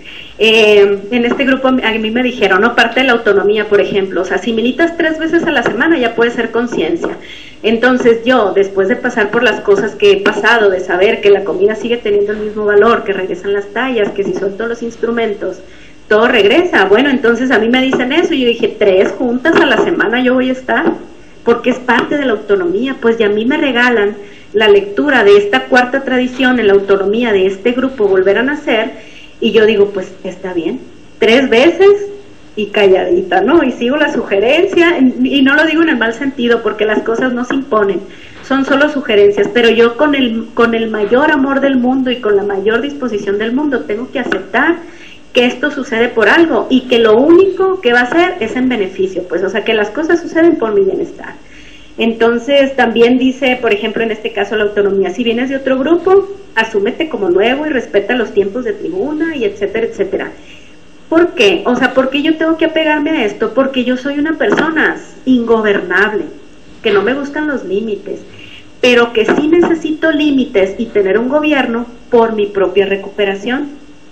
Eh, en este grupo a mí me dijeron, no, parte de la autonomía, por ejemplo, o sea, si militas tres veces a la semana ya puede ser conciencia. Entonces yo, después de pasar por las cosas que he pasado, de saber que la comida sigue teniendo el mismo valor, que regresan las tallas, que si suelto los instrumentos, todo regresa. Bueno, entonces a mí me dicen eso y yo dije, tres juntas a la semana yo voy a estar, porque es parte de la autonomía, pues, y a mí me regalan la lectura de esta cuarta tradición en la autonomía de este grupo, Volver a Nacer, y yo digo, pues está bien, tres veces y calladita, ¿no? Y sigo la sugerencia, y no lo digo en el mal sentido, porque las cosas no se imponen, son solo sugerencias, pero yo con el, con el mayor amor del mundo y con la mayor disposición del mundo tengo que aceptar que esto sucede por algo, y que lo único que va a ser es en beneficio, pues, o sea, que las cosas suceden por mi bienestar. Entonces también dice, por ejemplo, en este caso la autonomía, si vienes de otro grupo, asúmete como nuevo y respeta los tiempos de tribuna y etcétera, etcétera. ¿Por qué? O sea, ¿por qué yo tengo que apegarme a esto? Porque yo soy una persona ingobernable, que no me gustan los límites, pero que sí necesito límites y tener un gobierno por mi propia recuperación.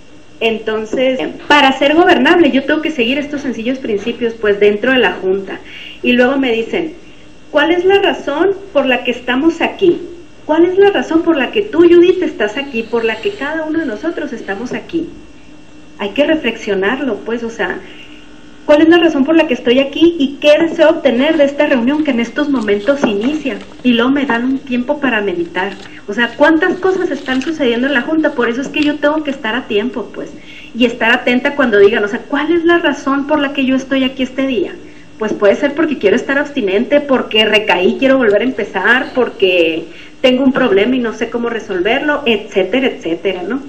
Entonces, para ser gobernable yo tengo que seguir estos sencillos principios, pues, dentro de la junta. Y luego me dicen, ¿cuál es la razón por la que estamos aquí? ¿Cuál es la razón por la que tú, Judith, estás aquí? Por la que cada uno de nosotros estamos aquí. Hay que reflexionarlo, pues, o sea, ¿cuál es la razón por la que estoy aquí y qué deseo obtener de esta reunión que en estos momentos inicia? Y luego me dan un tiempo para meditar. O sea, ¿cuántas cosas están sucediendo en la junta? Por eso es que yo tengo que estar a tiempo, pues, y estar atenta cuando digan, o sea, ¿cuál es la razón por la que yo estoy aquí este día? Pues puede ser porque quiero estar abstinente, porque recaí, quiero volver a empezar, porque tengo un problema y no sé cómo resolverlo, etcétera, etcétera, ¿no?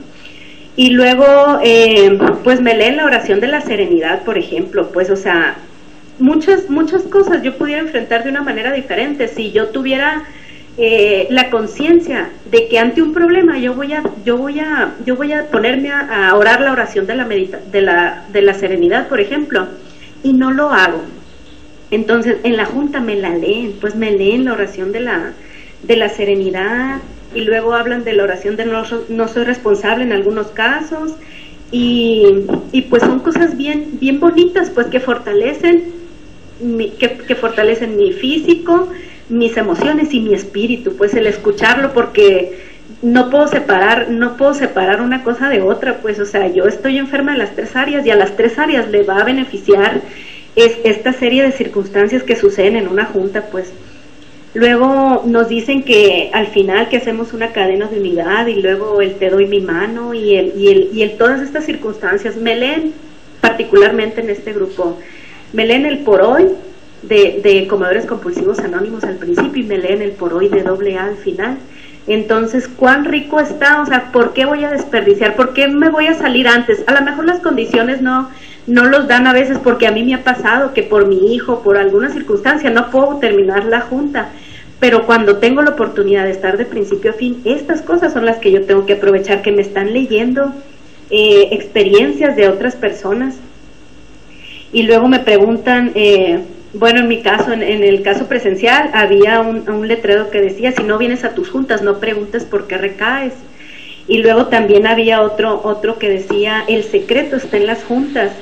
Y luego, eh, pues me leen la oración de la serenidad, por ejemplo, pues, o sea, muchas, muchas cosas yo pudiera enfrentar de una manera diferente si yo tuviera eh, la conciencia de que ante un problema yo voy a, yo voy a, yo voy a ponerme a, a orar la oración de la, medita de la, de la serenidad, por ejemplo, y no lo hago. Entonces, en la junta me la leen, pues me leen la oración de la, de la serenidad, y luego hablan de la oración de no, no soy responsable en algunos casos, y, y pues son cosas bien, bien bonitas, pues que fortalecen, mi, que, que fortalecen mi físico, mis emociones y mi espíritu, pues el escucharlo, porque no puedo separar, no puedo separar una cosa de otra, pues, o sea, yo estoy enferma en las tres áreas, y a las tres áreas le va a beneficiar es esta serie de circunstancias que suceden en una junta, pues. Luego nos dicen que al final que hacemos una cadena de unidad, y luego el te doy mi mano, y el, y el, y el todas estas circunstancias, me leen particularmente en este grupo, me leen el por hoy de, de Comedores Compulsivos Anónimos al principio, y me leen el por hoy de doble A al final. Entonces, ¿cuán rico está? O sea, ¿por qué voy a desperdiciar? ¿Por qué me voy a salir antes? A lo mejor las condiciones no no los dan a veces, porque a mí me ha pasado que por mi hijo, por alguna circunstancia, no puedo terminar la junta, pero cuando tengo la oportunidad de estar de principio a fin, estas cosas son las que yo tengo que aprovechar, que me están leyendo eh, experiencias de otras personas. Y luego me preguntan, eh, bueno, en mi caso, en, en el caso presencial, había un, un letrero que decía, si no vienes a tus juntas, no preguntes por qué recaes. Y luego también había otro, otro que decía, el secreto está en las juntas.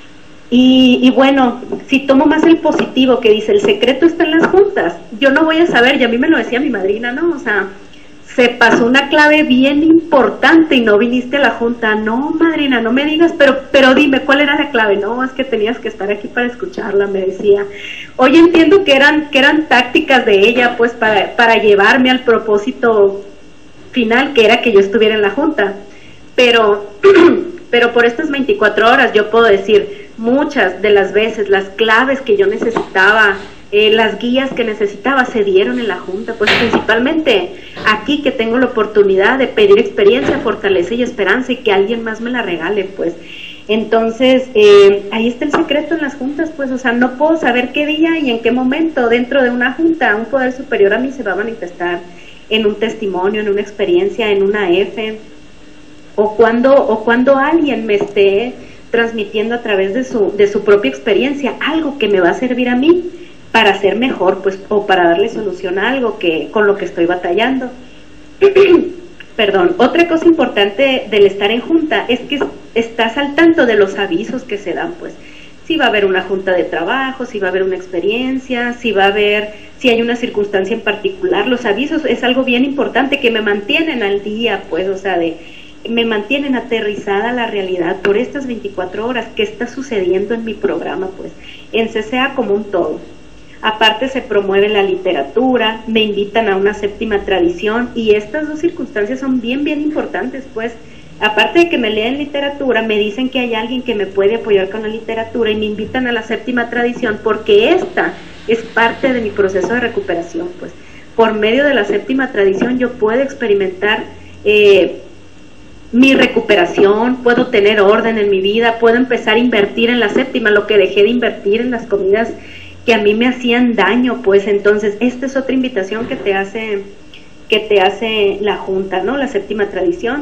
Y, y bueno, si tomo más el positivo que dice, el secreto está en las juntas, yo no voy a saber, y a mí me lo decía mi madrina, ¿no? O sea, se pasó una clave bien importante y no viniste a la junta. No, madrina, no me digas, pero pero dime, ¿cuál era la clave? No, es que tenías que estar aquí para escucharla, me decía. Oye, entiendo que eran, que eran tácticas de ella, pues, para, para llevarme al propósito final, que era que yo estuviera en la junta, pero, pero por estas veinticuatro horas yo puedo decir, muchas de las veces las claves que yo necesitaba, eh, las guías que necesitaba se dieron en la junta, pues principalmente aquí que tengo la oportunidad de pedir experiencia, fortaleza y esperanza, y que alguien más me la regale, pues. Entonces, eh, ahí está el secreto en las juntas, pues, o sea, no puedo saber qué día y en qué momento dentro de una junta un poder superior a mí se va a manifestar en un testimonio, en una experiencia, en una F, o cuando, o cuando alguien me esté transmitiendo a través de su, de su propia experiencia algo que me va a servir a mí para ser mejor, pues, o para darle solución a algo que, con lo que estoy batallando. Perdón, otra cosa importante del estar en junta es que estás al tanto de los avisos que se dan, pues, si va a haber una junta de trabajo, si va a haber una experiencia, si va a haber, si hay una circunstancia en particular. Los avisos es algo bien importante que me mantienen al día, pues, o sea, de, me mantienen aterrizada a la realidad por estas veinticuatro horas, qué está sucediendo en mi programa, pues, en C C A como un todo. Aparte se promueve la literatura, me invitan a una séptima tradición, y estas dos circunstancias son bien, bien importantes, pues. Aparte de que me leen literatura, me dicen que hay alguien que me puede apoyar con la literatura y me invitan a la séptima tradición, porque esta es parte de mi proceso de recuperación, pues. Por medio de la séptima tradición yo puedo experimentar eh, mi recuperación, puedo tener orden en mi vida, puedo empezar a invertir en la séptima, lo que dejé de invertir en las comidas que a mí me hacían daño, pues. Entonces esta es otra invitación que te hace, que te hace la Junta, ¿no? La séptima tradición.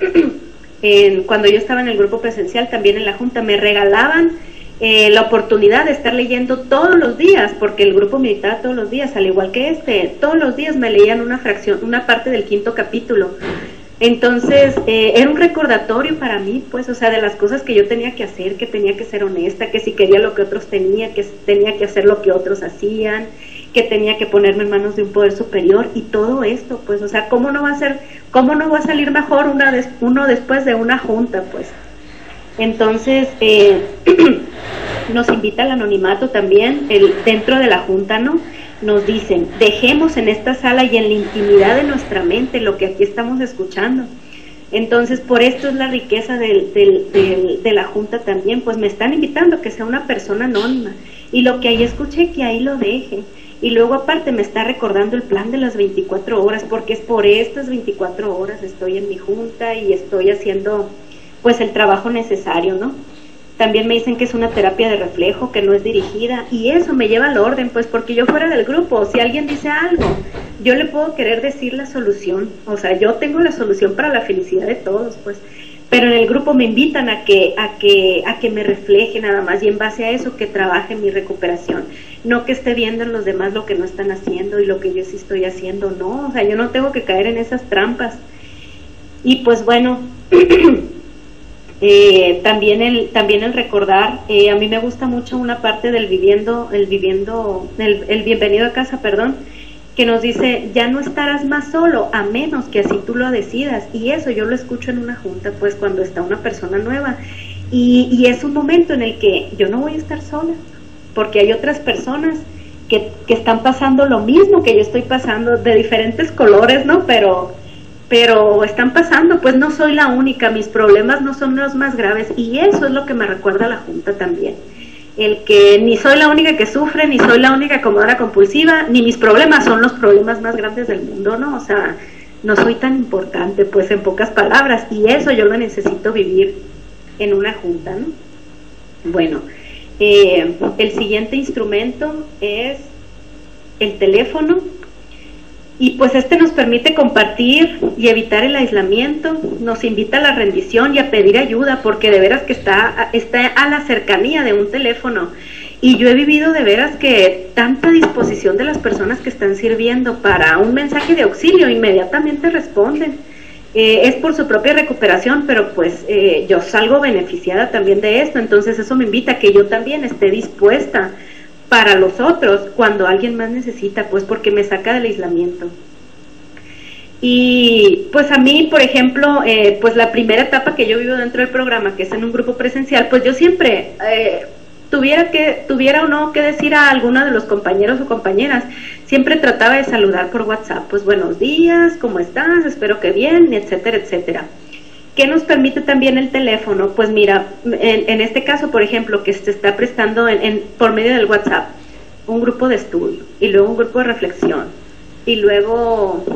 En, cuando yo estaba en el grupo presencial, también en la Junta, me regalaban eh, la oportunidad de estar leyendo todos los días, porque el grupo militaba todos los días, al igual que este, todos los días me leían una fracción, una parte del quinto capítulo. Entonces, eh, era un recordatorio para mí, pues, o sea, de las cosas que yo tenía que hacer, que tenía que ser honesta, que si quería lo que otros tenían, que tenía que hacer lo que otros hacían, que tenía que ponerme en manos de un poder superior, y todo esto, pues, o sea, ¿cómo no va a ser, cómo no va a salir mejor una des, uno después de una junta, pues? Entonces, eh, nos invita al anonimato también, el, dentro de la junta, ¿no? Nos dicen, dejemos en esta sala y en la intimidad de nuestra mente lo que aquí estamos escuchando. Entonces, por esto es la riqueza del, del, del, de la junta también, pues me están invitando a que sea una persona anónima, y lo que ahí escuché, que ahí lo deje. Y luego aparte me está recordando el plan de las veinticuatro horas, porque es por estas veinticuatro horas estoy en mi junta y estoy haciendo pues el trabajo necesario, ¿no? También me dicen que es una terapia de reflejo, que no es dirigida, y eso me lleva al orden, pues, porque yo fuera del grupo, si alguien dice algo, yo le puedo querer decir la solución, o sea, yo tengo la solución para la felicidad de todos, pues, pero en el grupo me invitan a que, a que, a que me refleje nada más, y en base a eso que trabaje mi recuperación, no que esté viendo en los demás lo que no están haciendo y lo que yo sí estoy haciendo, no, o sea, yo no tengo que caer en esas trampas. Y pues bueno, eh, también el también el recordar, eh, a mí me gusta mucho una parte del viviendo, el viviendo, el, el bienvenido a casa, perdón, que nos dice, ya no estarás más solo, a menos que así tú lo decidas, y eso yo lo escucho en una junta, pues, cuando está una persona nueva, y, y es un momento en el que yo no voy a estar sola, porque hay otras personas que, que están pasando lo mismo que yo estoy pasando, de diferentes colores, ¿no? Pero, pero están pasando, pues no soy la única, mis problemas no son los más graves, y eso es lo que me recuerda a la junta también. El que ni soy la única que sufre, ni soy la única acomadora compulsiva, ni mis problemas son los problemas más grandes del mundo, ¿no? O sea, no soy tan importante, pues, en pocas palabras, y eso yo lo necesito vivir en una junta, ¿no? Bueno, eh, el siguiente instrumento es el teléfono, y pues este nos permite compartir y evitar el aislamiento, nos invita a la rendición y a pedir ayuda, porque de veras que está, está a la cercanía de un teléfono, y yo he vivido de veras que tanta disposición de las personas que están sirviendo para un mensaje de auxilio, inmediatamente responden, eh, es por su propia recuperación, pero pues eh, yo salgo beneficiada también de esto, entonces eso me invita a que yo también esté dispuesta para los otros cuando alguien más necesita, pues porque me saca del aislamiento. Y pues a mí, por ejemplo, eh, pues la primera etapa que yo vivo dentro del programa, que es en un grupo presencial, pues yo siempre eh, tuviera que tuviera o no que decir a alguno de los compañeros o compañeras, siempre trataba de saludar por WhatsApp, pues buenos días, ¿cómo estás? Espero que bien, etcétera, etcétera. ¿Qué nos permite también el teléfono? Pues mira, en, en este caso, por ejemplo, que se está prestando en, en, por medio del WhatsApp, un grupo de estudio, y luego un grupo de reflexión, y luego,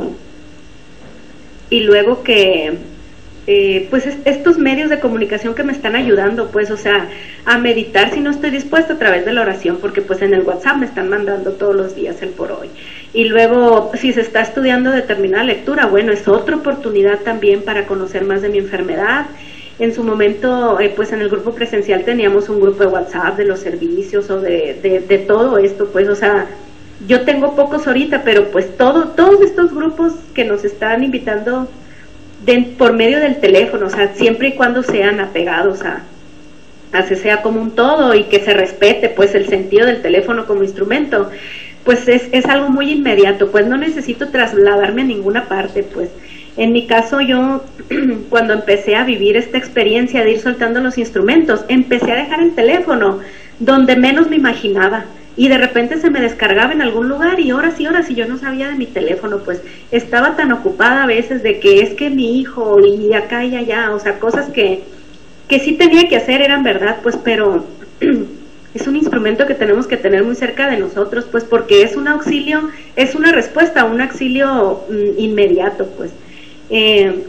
y luego que, eh, pues es, estos medios de comunicación que me están ayudando, pues, o sea, a meditar si no estoy dispuesta a través de la oración, porque pues en el WhatsApp me están mandando todos los días el por hoy. Y luego, si se está estudiando determinada lectura, bueno, es otra oportunidad también para conocer más de mi enfermedad, En su momento, eh, pues en el grupo presencial teníamos un grupo de WhatsApp de los servicios o de, de, de todo esto, pues, o sea, yo tengo pocos ahorita, pero pues todo, todos estos grupos que nos están invitando de, por medio del teléfono, o sea, siempre y cuando sean apegados a, a que sea como un todo y que se respete pues el sentido del teléfono como instrumento, pues es, es algo muy inmediato, pues no necesito trasladarme a ninguna parte, pues. En mi caso yo, cuando empecé a vivir esta experiencia de ir soltando los instrumentos, empecé a dejar el teléfono donde menos me imaginaba, y de repente se me descargaba en algún lugar y horas y horas y yo no sabía de mi teléfono, pues estaba tan ocupada a veces de que es que mi hijo y acá y allá, o sea, cosas que, que sí tenía que hacer eran verdad, pues, pero es un instrumento que tenemos que tener muy cerca de nosotros, pues porque es un auxilio, es una respuesta, un auxilio mm, inmediato, pues. Eh,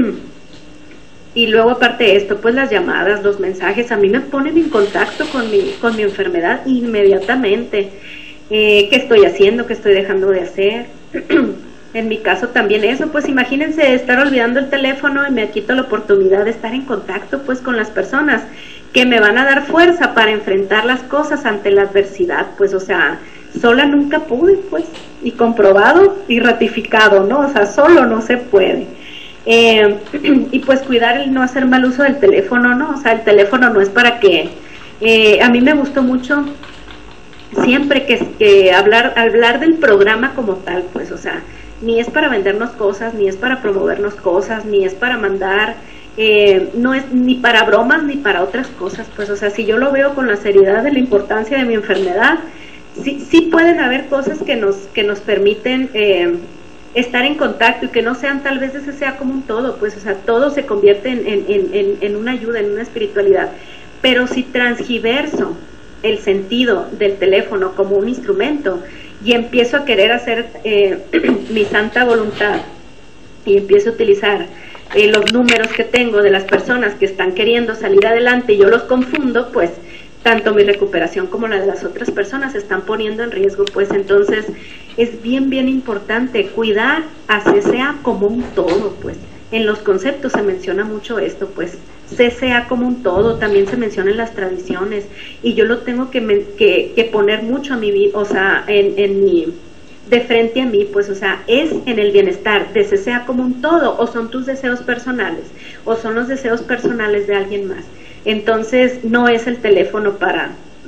y luego aparte de esto, pues las llamadas, los mensajes, a mí me ponen en contacto con mi, con mi enfermedad inmediatamente. Eh, ¿qué estoy haciendo? ¿Qué estoy dejando de hacer? En mi caso también eso, pues imagínense estar olvidando el teléfono y me quito la oportunidad de estar en contacto pues con las personas que me van a dar fuerza para enfrentar las cosas ante la adversidad, pues o sea, sola nunca pude, pues, y comprobado y ratificado, ¿no? O sea, solo no se puede. Eh, y pues cuidar el no hacer mal uso del teléfono, ¿no? O sea, el teléfono no es para que... Eh, a mí me gustó mucho siempre que, que hablar, hablar del programa como tal, pues, o sea, ni es para vendernos cosas, ni es para promovernos cosas, ni es para mandar... Eh, no es ni para bromas ni para otras cosas, pues, o sea, si yo lo veo con la seriedad de la importancia de mi enfermedad, sí, sí pueden haber cosas que nos, que nos permiten eh, estar en contacto y que no sean, tal vez ese sea como un todo, pues, o sea, todo se convierte en, en, en, en una ayuda, en una espiritualidad, pero si transgiverso el sentido del teléfono como un instrumento y empiezo a querer hacer eh, mi santa voluntad y empiezo a utilizar eh, los números que tengo de las personas que están queriendo salir adelante y yo los confundo, pues tanto mi recuperación como la de las otras personas se están poniendo en riesgo, pues entonces es bien bien importante cuidar a C C A como un todo, pues en los conceptos se menciona mucho esto, pues C C A como un todo, también se menciona en las tradiciones y yo lo tengo que, me, que, que poner mucho a mi vida, o sea, en, en mi de frente a mí, pues, o sea, es en el bienestar de C C A como un todo, o son tus deseos personales, o son los deseos personales de alguien más. Entonces, no es el teléfono para,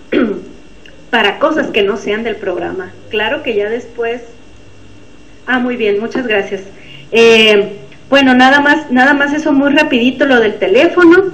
para cosas que no sean del programa. Claro que ya después... Ah, muy bien, muchas gracias. Eh, bueno, nada más, nada más eso muy rapidito, lo del teléfono.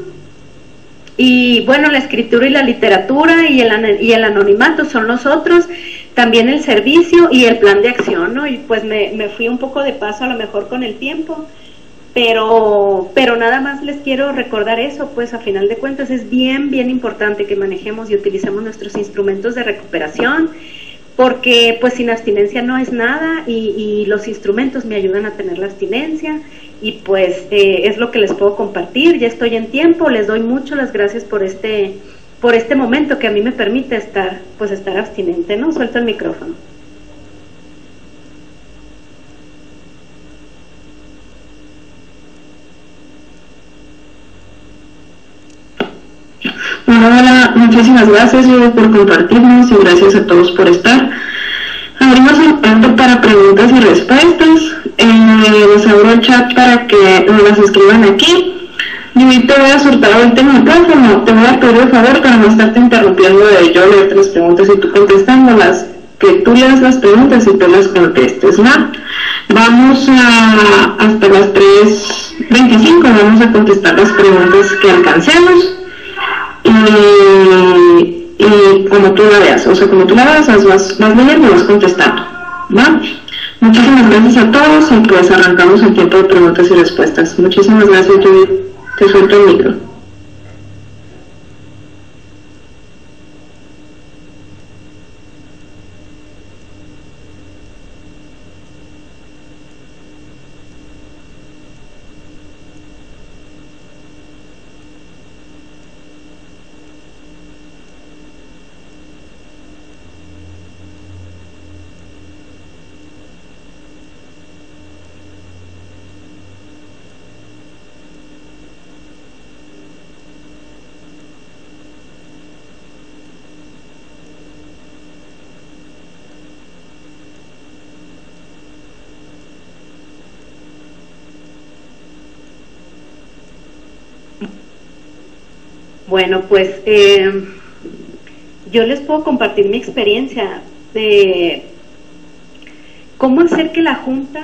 Y bueno, la escritura y la literatura y el, y el anonimato son los otros, también el servicio y el plan de acción, ¿no? Y pues me, me fui un poco de paso a lo mejor con el tiempo, pero, pero nada más les quiero recordar eso, pues a final de cuentas es bien, bien importante que manejemos y utilicemos nuestros instrumentos de recuperación, porque pues sin abstinencia no es nada y, y los instrumentos me ayudan a tener la abstinencia. Y pues eh, es lo que les puedo compartir. Ya estoy en tiempo, les doy mucho las gracias por este por este momento que a mí me permite estar pues estar abstinente, ¿no? Suelto el micrófono. Bueno, hola, muchísimas gracias por compartirnos y gracias a todos por estar. Abrimos el momento para preguntas y respuestas. Eh, les abro el chat para que nos las escriban aquí. Yo te voy a soltar ahorita el micrófono. Te voy a pedir el favor para no estarte interrumpiendo de yo leerte las preguntas y tú contestándolas, que tú leas las preguntas y tú las contestes, ¿no? Vamos a hasta las tres veinticinco, vamos a contestar las preguntas que alcancemos. Y, y como tú la veas, o sea, como tú la veas, vas, vas, vas leyendo, vas contestando, ¿va? Muchísimas gracias a todos y pues arrancamos el tiempo de preguntas y respuestas. Muchísimas gracias, Judith. Te suelto el micro. Bueno, pues eh, yo les puedo compartir mi experiencia de cómo hacer que la junta,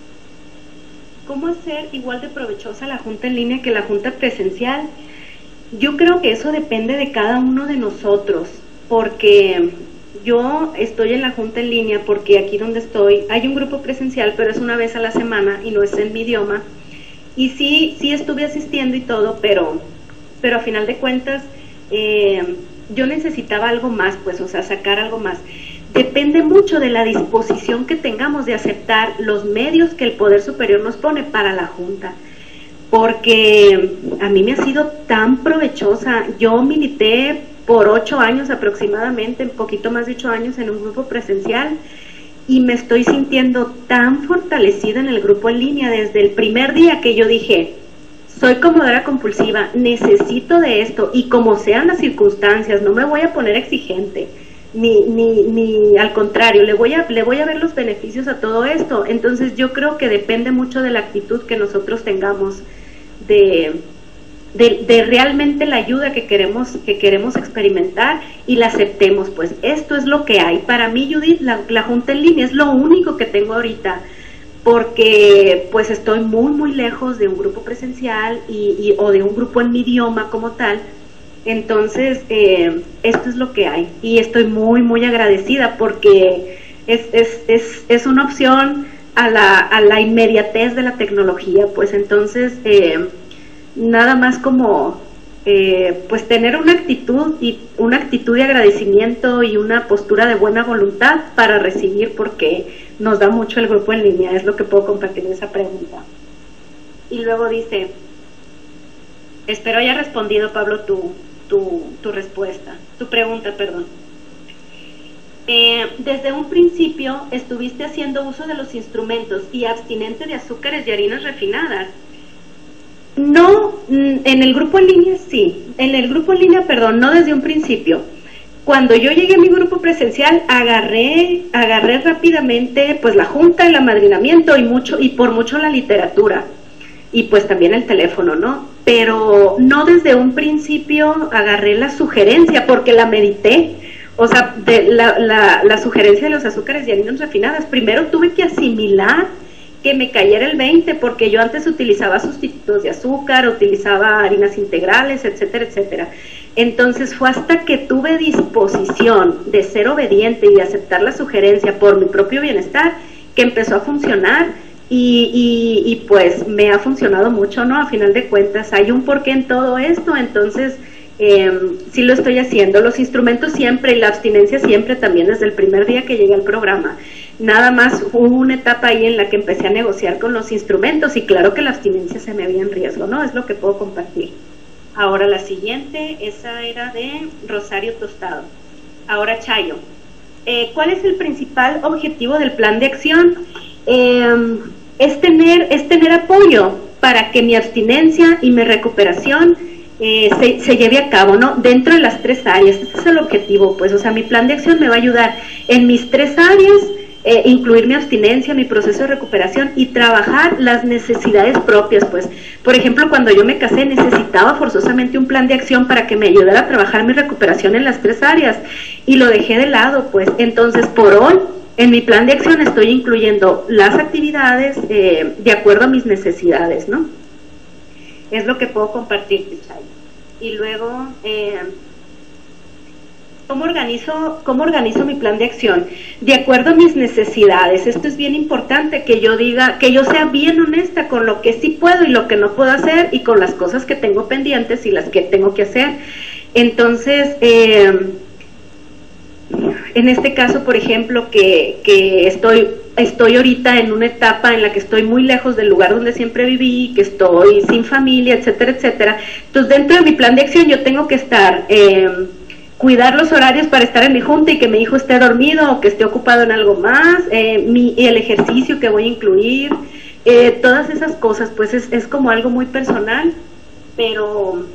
cómo hacer igual de provechosa la junta en línea que la junta presencial. Yo creo que eso depende de cada uno de nosotros, porque yo estoy en la junta en línea porque aquí donde estoy hay un grupo presencial, pero es una vez a la semana y no es en mi idioma, y sí, sí estuve asistiendo y todo, pero, pero a final de cuentas eh, yo necesitaba algo más, pues, o sea, sacar algo más. Depende mucho de la disposición que tengamos de aceptar los medios que el Poder Superior nos pone para la Junta, porque a mí me ha sido tan provechosa. Yo milité por ocho años aproximadamente, un poquito más de ocho años en un grupo presencial, y me estoy sintiendo tan fortalecida en el grupo en línea desde el primer día que yo dije, soy comodora compulsiva, necesito de esto, y como sean las circunstancias, no me voy a poner exigente, ni, ni, ni al contrario, le voy a, le voy a ver los beneficios a todo esto. Entonces yo creo que depende mucho de la actitud que nosotros tengamos, de, de, de realmente la ayuda que queremos, que queremos experimentar, y la aceptemos. Pues esto es lo que hay. Para mí, Judith, la, la junta en línea es lo único que tengo ahorita, porque pues estoy muy muy lejos de un grupo presencial y, y o de un grupo en mi idioma como tal. Entonces eh, esto es lo que hay, y estoy muy muy agradecida porque es, es, es, es una opción a la, a la inmediatez de la tecnología. Pues entonces eh, nada más como eh, pues tener una actitud y una actitud de agradecimiento y una postura de buena voluntad para recibir, porque nos da mucho el grupo en línea. Es lo que puedo compartir en esa pregunta. Y luego dice, espero haya respondido, Pablo, tu, tu, tu respuesta, tu pregunta, perdón. Eh, desde un principio estuviste haciendo uso de los instrumentos y abstinente de azúcares y harinas refinadas. No, en el grupo en línea sí, en el grupo en línea, perdón, no desde un principio. Cuando yo llegué a mi grupo presencial, agarré, agarré rápidamente pues la junta, el amadrinamiento y mucho, y por mucho la literatura, y pues también el teléfono, ¿no? Pero no desde un principio agarré la sugerencia, porque la medité. O sea, de la, la, la sugerencia de los azúcares y harinas refinadas, primero tuve que asimilar que me cayera el veinte, porque yo antes utilizaba sustitutos de azúcar, utilizaba harinas integrales, etcétera, etcétera. Entonces fue hasta que tuve disposición de ser obediente y de aceptar la sugerencia por mi propio bienestar que empezó a funcionar, y, y, y pues me ha funcionado mucho, ¿no? A final de cuentas hay un porqué en todo esto. Entonces eh, sí lo estoy haciendo. Los instrumentos siempre, y la abstinencia siempre, también desde el primer día que llegué al programa. Nada más hubo una etapa ahí en la que empecé a negociar con los instrumentos, y claro que la abstinencia se me veía en riesgo, ¿no? Es lo que puedo compartir. Ahora la siguiente, esa era de Rosario Tostado. Ahora Chayo, eh, ¿cuál es el principal objetivo del plan de acción? Eh, es tener, es tener apoyo para que mi abstinencia y mi recuperación eh, se, se lleve a cabo, ¿no? Dentro de las tres áreas. Ese es el objetivo, pues. O sea, mi plan de acción me va a ayudar en mis tres áreas, eh, incluir mi abstinencia, mi proceso de recuperación y trabajar las necesidades propias, pues. Por ejemplo, cuando yo me casé necesitaba forzosamente un plan de acción para que me ayudara a trabajar mi recuperación en las tres áreas, y lo dejé de lado, pues. Entonces, por hoy, en mi plan de acción estoy incluyendo las actividades eh, de acuerdo a mis necesidades, ¿no? Es lo que puedo compartir, Chay. Y luego, eh, ¿cómo organizo, ¿cómo organizo mi plan de acción? De acuerdo a mis necesidades. Esto es bien importante, que yo diga, que yo sea bien honesta con lo que sí puedo y lo que no puedo hacer, y con las cosas que tengo pendientes y las que tengo que hacer. Entonces, eh, en este caso, por ejemplo, que, que estoy, estoy ahorita en una etapa en la que estoy muy lejos del lugar donde siempre viví, que estoy sin familia, etcétera, etcétera. Entonces, dentro de mi plan de acción yo tengo que estar, eh, cuidar los horarios para estar en mi junta y que mi hijo esté dormido o que esté ocupado en algo más, eh, mi, el ejercicio que voy a incluir, eh, todas esas cosas, pues es, es como algo muy personal, pero,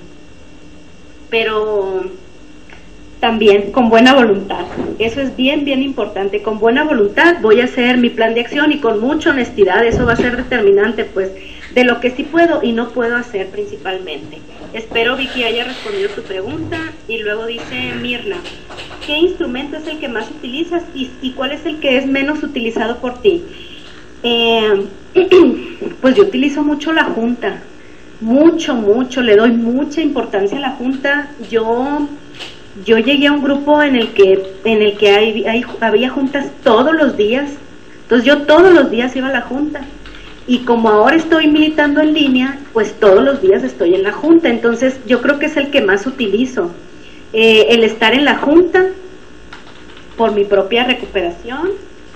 pero también con buena voluntad. Eso es bien, bien importante. Con buena voluntad voy a hacer mi plan de acción, y con mucha honestidad. Eso va a ser determinante, pues, de lo que sí puedo y no puedo hacer principalmente. Espero, Vicky, haya respondido tu pregunta. Y luego dice Mirna, ¿qué instrumento es el que más utilizas y, y cuál es el que es menos utilizado por ti? Eh, pues yo utilizo mucho la junta, mucho, mucho, le doy mucha importancia a la junta. Yo... Yo llegué a un grupo en el que en el que hay, hay, había juntas todos los días, entonces yo todos los días iba a la junta, y como ahora estoy militando en línea, pues todos los días estoy en la junta, entonces yo creo que es el que más utilizo, eh, el estar en la junta por mi propia recuperación,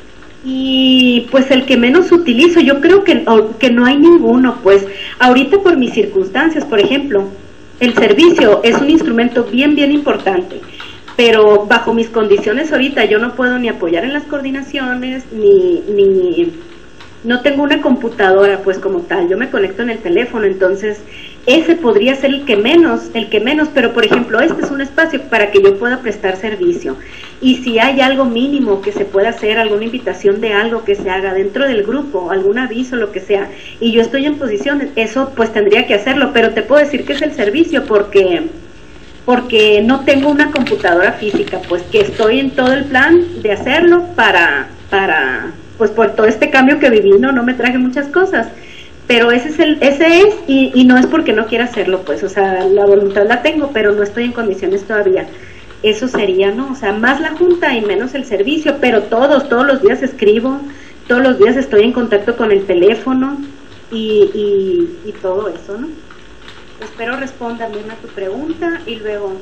y pues el que menos utilizo, yo creo que, que no hay ninguno, pues ahorita por mis circunstancias, por ejemplo, el servicio es un instrumento bien, bien importante, pero bajo mis condiciones ahorita yo no puedo ni apoyar en las coordinaciones, ni, ni no tengo una computadora pues como tal, yo me conecto en el teléfono, entonces ese podría ser el que menos, el que menos, pero por ejemplo este es un espacio para que yo pueda prestar servicio, y si hay algo mínimo que se pueda hacer, alguna invitación de algo que se haga dentro del grupo, algún aviso, lo que sea, y yo estoy en posición, eso pues tendría que hacerlo, pero te puedo decir que es el servicio porque porque no tengo una computadora física, pues que estoy en todo el plan de hacerlo para, para pues por todo este cambio que viví, no, no me traje muchas cosas, pero ese es el, ese es, y, y no es porque no quiera hacerlo, pues, o sea, la voluntad la tengo, pero no estoy en condiciones todavía. Eso sería, ¿no? O sea, más la junta y menos el servicio, pero todos, todos los días escribo, todos los días estoy en contacto con el teléfono y, y, y todo eso, ¿no? Espero responda bien a tu pregunta. Y luego,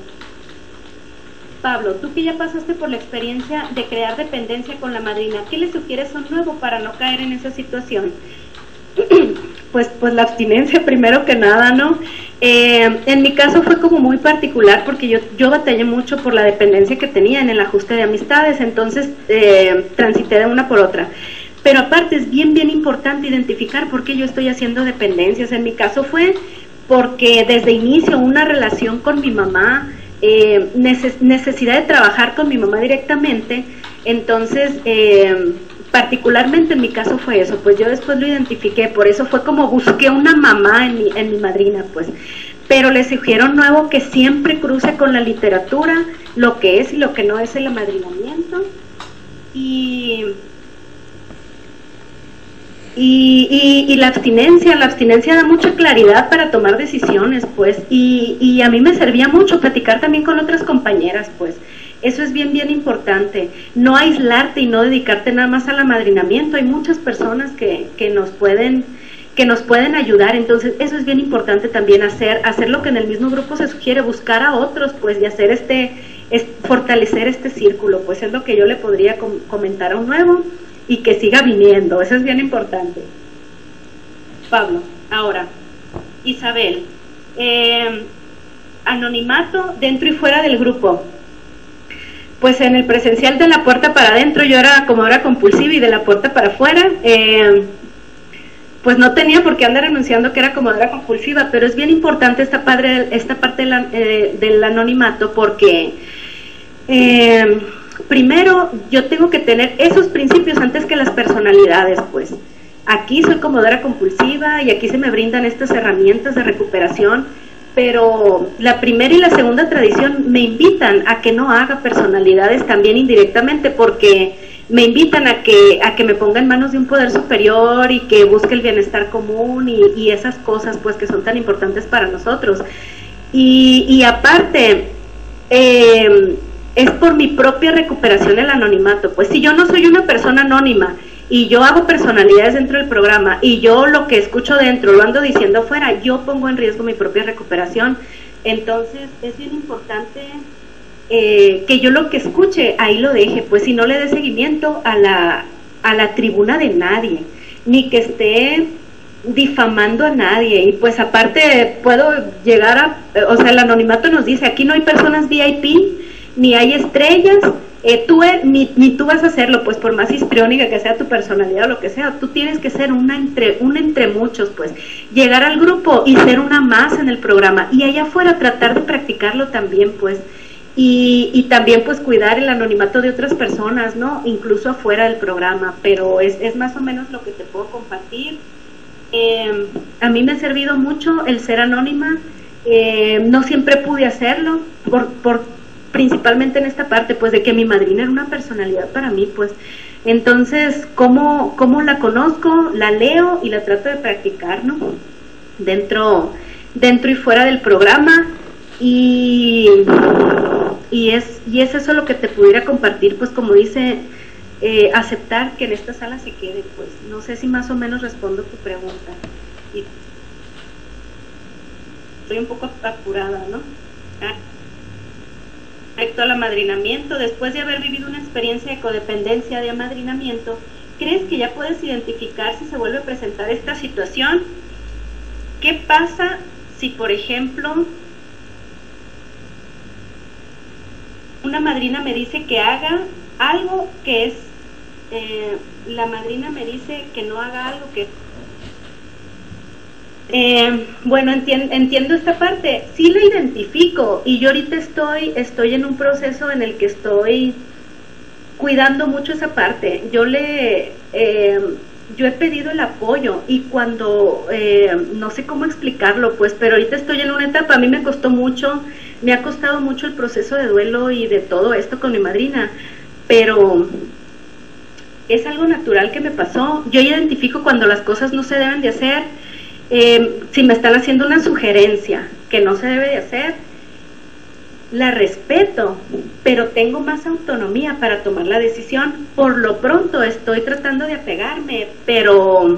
Pablo, tú que ya pasaste por la experiencia de crear dependencia con la madrina, ¿qué le sugieres a un nuevo para no caer en esa situación? Pues, pues la abstinencia primero que nada, ¿no? Eh, en mi caso fue como muy particular porque yo, yo batallé mucho por la dependencia que tenía en el ajuste de amistades, entonces eh, transité de una por otra. Pero aparte es bien, bien importante identificar por qué yo estoy haciendo dependencias. En mi caso fue porque desde inicio una relación con mi mamá, eh, neces necesidad de trabajar con mi mamá directamente, entonces... Eh, particularmente en mi caso fue eso, pues yo después lo identifiqué, por eso fue como busqué una mamá en mi, en mi madrina, pues, pero le sugiero nuevo que siempre cruce con la literatura, lo que es y lo que no es el amadrinamiento, y, y, y, y la abstinencia, la abstinencia da mucha claridad para tomar decisiones, pues, y, y a mí me servía mucho platicar también con otras compañeras, pues. Eso es bien, bien importante, no aislarte y no dedicarte nada más al amadrinamiento, hay muchas personas que, que nos pueden que nos pueden ayudar, entonces eso es bien importante también hacer, hacer lo que en el mismo grupo se sugiere, buscar a otros, pues, y hacer este, es, fortalecer este círculo, pues es lo que yo le podría com comentar a un nuevo, y que siga viniendo, eso es bien importante. Pablo, ahora, Isabel, eh, anonimato dentro y fuera del grupo. Pues en el presencial de la puerta para adentro yo era acomodadora compulsiva y de la puerta para afuera, eh, pues no tenía por qué andar anunciando que era acomodadora compulsiva, pero es bien importante esta, padre, esta parte de la, eh, del anonimato porque eh, primero yo tengo que tener esos principios antes que las personalidades, pues aquí soy acomodadora compulsiva y aquí se me brindan estas herramientas de recuperación, pero la primera y la segunda tradición me invitan a que no haga personalidades también indirectamente, porque me invitan a que a que me ponga en manos de un poder superior y que busque el bienestar común y, y esas cosas pues que son tan importantes para nosotros. Y, y aparte, eh, es por mi propia recuperación el anonimato, pues si yo no soy una persona anónima y yo hago personalidades dentro del programa y yo lo que escucho dentro lo ando diciendo afuera, yo pongo en riesgo mi propia recuperación. Entonces es bien importante eh, que yo lo que escuche ahí lo deje, pues si no le dé seguimiento a la, a la tribuna de nadie, ni que esté difamando a nadie. Y pues aparte puedo llegar a, o sea, el anonimato nos dice, aquí no hay personas V I P, ni hay estrellas, Eh, tú ni, ni tú vas a hacerlo, pues por más histriónica que sea tu personalidad o lo que sea, tú tienes que ser una entre, una entre muchos, pues llegar al grupo y ser una más en el programa, y allá afuera tratar de practicarlo también, pues, y, y también pues cuidar el anonimato de otras personas, ¿no? Incluso afuera del programa, pero es, es más o menos lo que te puedo compartir. Eh, a mí me ha servido mucho el ser anónima. Eh, no siempre pude hacerlo, por, por principalmente en esta parte, pues de que mi madrina era una personalidad para mí, pues. Entonces, ¿cómo, cómo la conozco? La leo y la trato de practicar, ¿no? Dentro, dentro y fuera del programa, y, y, es, y es eso lo que te pudiera compartir, pues como dice, eh, aceptar que en esta sala se quede, pues. No sé si más o menos respondo tu pregunta. Y estoy un poco apurada, ¿no? Ah. Respecto al amadrinamiento, después de haber vivido una experiencia de codependencia de amadrinamiento, ¿crees que ya puedes identificar si se vuelve a presentar esta situación? ¿Qué pasa si, por ejemplo, una madrina me dice que haga algo que es, eh, la madrina me dice que no haga algo que Eh, bueno, entiendo, entiendo esta parte, sí la identifico, y yo ahorita estoy, estoy en un proceso en el que estoy cuidando mucho esa parte. Yo le, eh, yo he pedido el apoyo, y cuando, eh, no sé cómo explicarlo, pues, pero ahorita estoy en una etapa, a mí me costó mucho, me ha costado mucho el proceso de duelo y de todo esto con mi madrina, pero es algo natural que me pasó. Yo identifico cuando las cosas no se deben de hacer. Eh, si me están haciendo una sugerencia que no se debe de hacer, la respeto, pero tengo más autonomía para tomar la decisión. Por lo pronto estoy tratando de apegarme, pero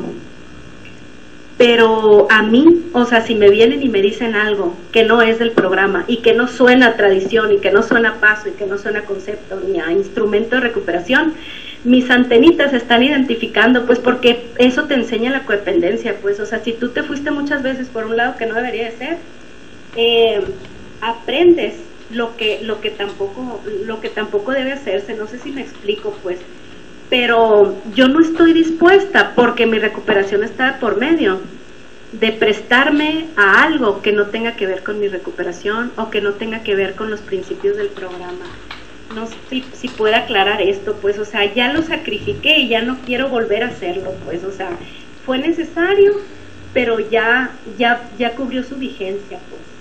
pero a mí, o sea, si me vienen y me dicen algo que no es del programa y que no suena a tradición y que no suena a paso y que no suena a concepto ni a instrumento de recuperación, mis antenitas se están identificando, pues porque eso te enseña la codependencia, pues, o sea, si tú te fuiste muchas veces por un lado que no debería de ser, eh, aprendes lo que, lo que tampoco, lo que tampoco debe hacerse. No sé si me explico, pues, pero yo no estoy dispuesta, porque mi recuperación está por medio, de prestarme a algo que no tenga que ver con mi recuperación o que no tenga que ver con los principios del programa. No sé si, si puedo aclarar esto, pues, o sea, ya lo sacrifiqué y ya no quiero volver a hacerlo, pues, o sea, fue necesario, pero ya, ya, ya cubrió su vigencia,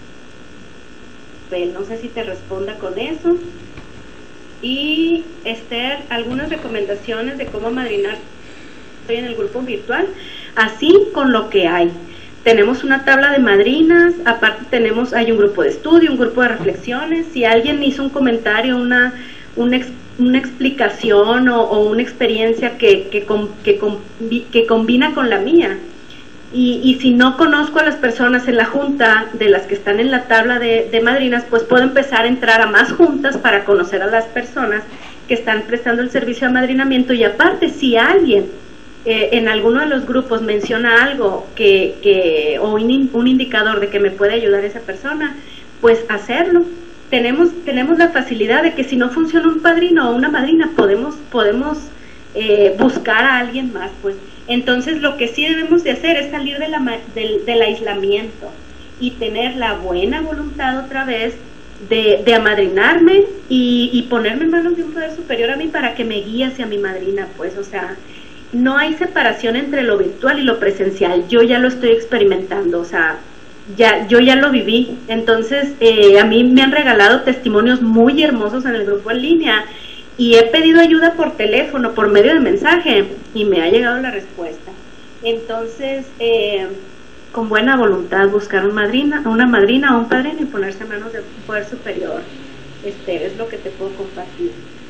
pues. No sé si te responda con eso. Y, Esther, algunas recomendaciones de cómo amadrinar. Estoy en el grupo virtual, así con lo que hay. Tenemos una tabla de madrinas, aparte tenemos, hay un grupo de estudio, un grupo de reflexiones. Si alguien hizo un comentario, una, una, ex, una explicación o, o una experiencia que, que, que, que combina con la mía, y, y si no conozco a las personas en la junta de las que están en la tabla de, de madrinas, pues puedo empezar a entrar a más juntas para conocer a las personas que están prestando el servicio de amadrinamiento. Y aparte, si alguien Eh, en alguno de los grupos menciona algo que, que o un, un indicador de que me puede ayudar esa persona, pues hacerlo. Tenemos, tenemos la facilidad de que si no funciona un padrino o una madrina, podemos, podemos eh, buscar a alguien más, pues. Entonces lo que sí debemos de hacer es salir de la, del, del aislamiento y tener la buena voluntad otra vez de, de amadrinarme y, y ponerme en manos de un poder superior a mí para que me guíe hacia mi madrina, pues, o sea, no hay separación entre lo virtual y lo presencial. Yo ya lo estoy experimentando, o sea, ya, yo ya lo viví. Entonces, eh, a mí me han regalado testimonios muy hermosos en el grupo en línea, y he pedido ayuda por teléfono, por medio de mensaje, y me ha llegado la respuesta. Entonces, eh, con buena voluntad, buscar un madrina, una madrina o un padrino y ponerse en manos de un poder superior. Este es lo que te puedo compartir.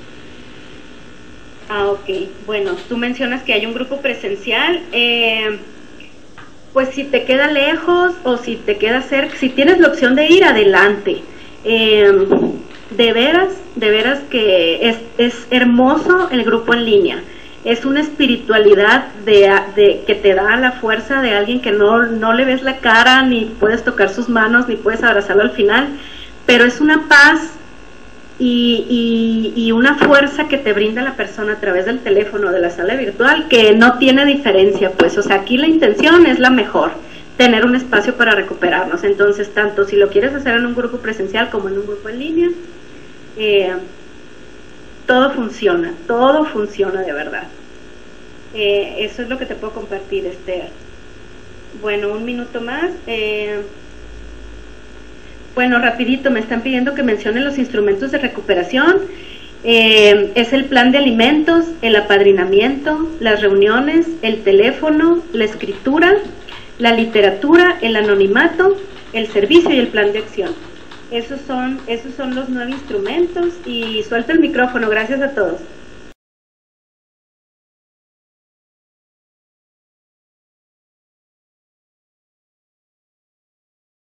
Ah, ok. Bueno, tú mencionas que hay un grupo presencial. Eh, pues si te queda lejos o si te queda cerca, si tienes la opción de ir, adelante. Eh, de veras, de veras que es, es hermoso el grupo en línea. Es una espiritualidad de, de que te da la fuerza de alguien que no, no le ves la cara, ni puedes tocar sus manos, ni puedes abrazarlo al final, pero es una paz y, y, y una fuerza que te brinda la persona a través del teléfono, de la sala virtual, que no tiene diferencia, pues. O sea, aquí la intención es la mejor, tener un espacio para recuperarnos. Entonces, tanto si lo quieres hacer en un grupo presencial como en un grupo en línea, eh, todo funciona, todo funciona de verdad. Eh, eso es lo que te puedo compartir, Esther. Bueno, un minuto más. Eh, bueno, rapidito, me están pidiendo que mencione los instrumentos de recuperación. Eh, es el plan de alimentos, el apadrinamiento, las reuniones, el teléfono, la escritura, la literatura, el anonimato, el servicio y el plan de acción. Esos son, esos son los nueve instrumentos y suelto el micrófono. Gracias a todos.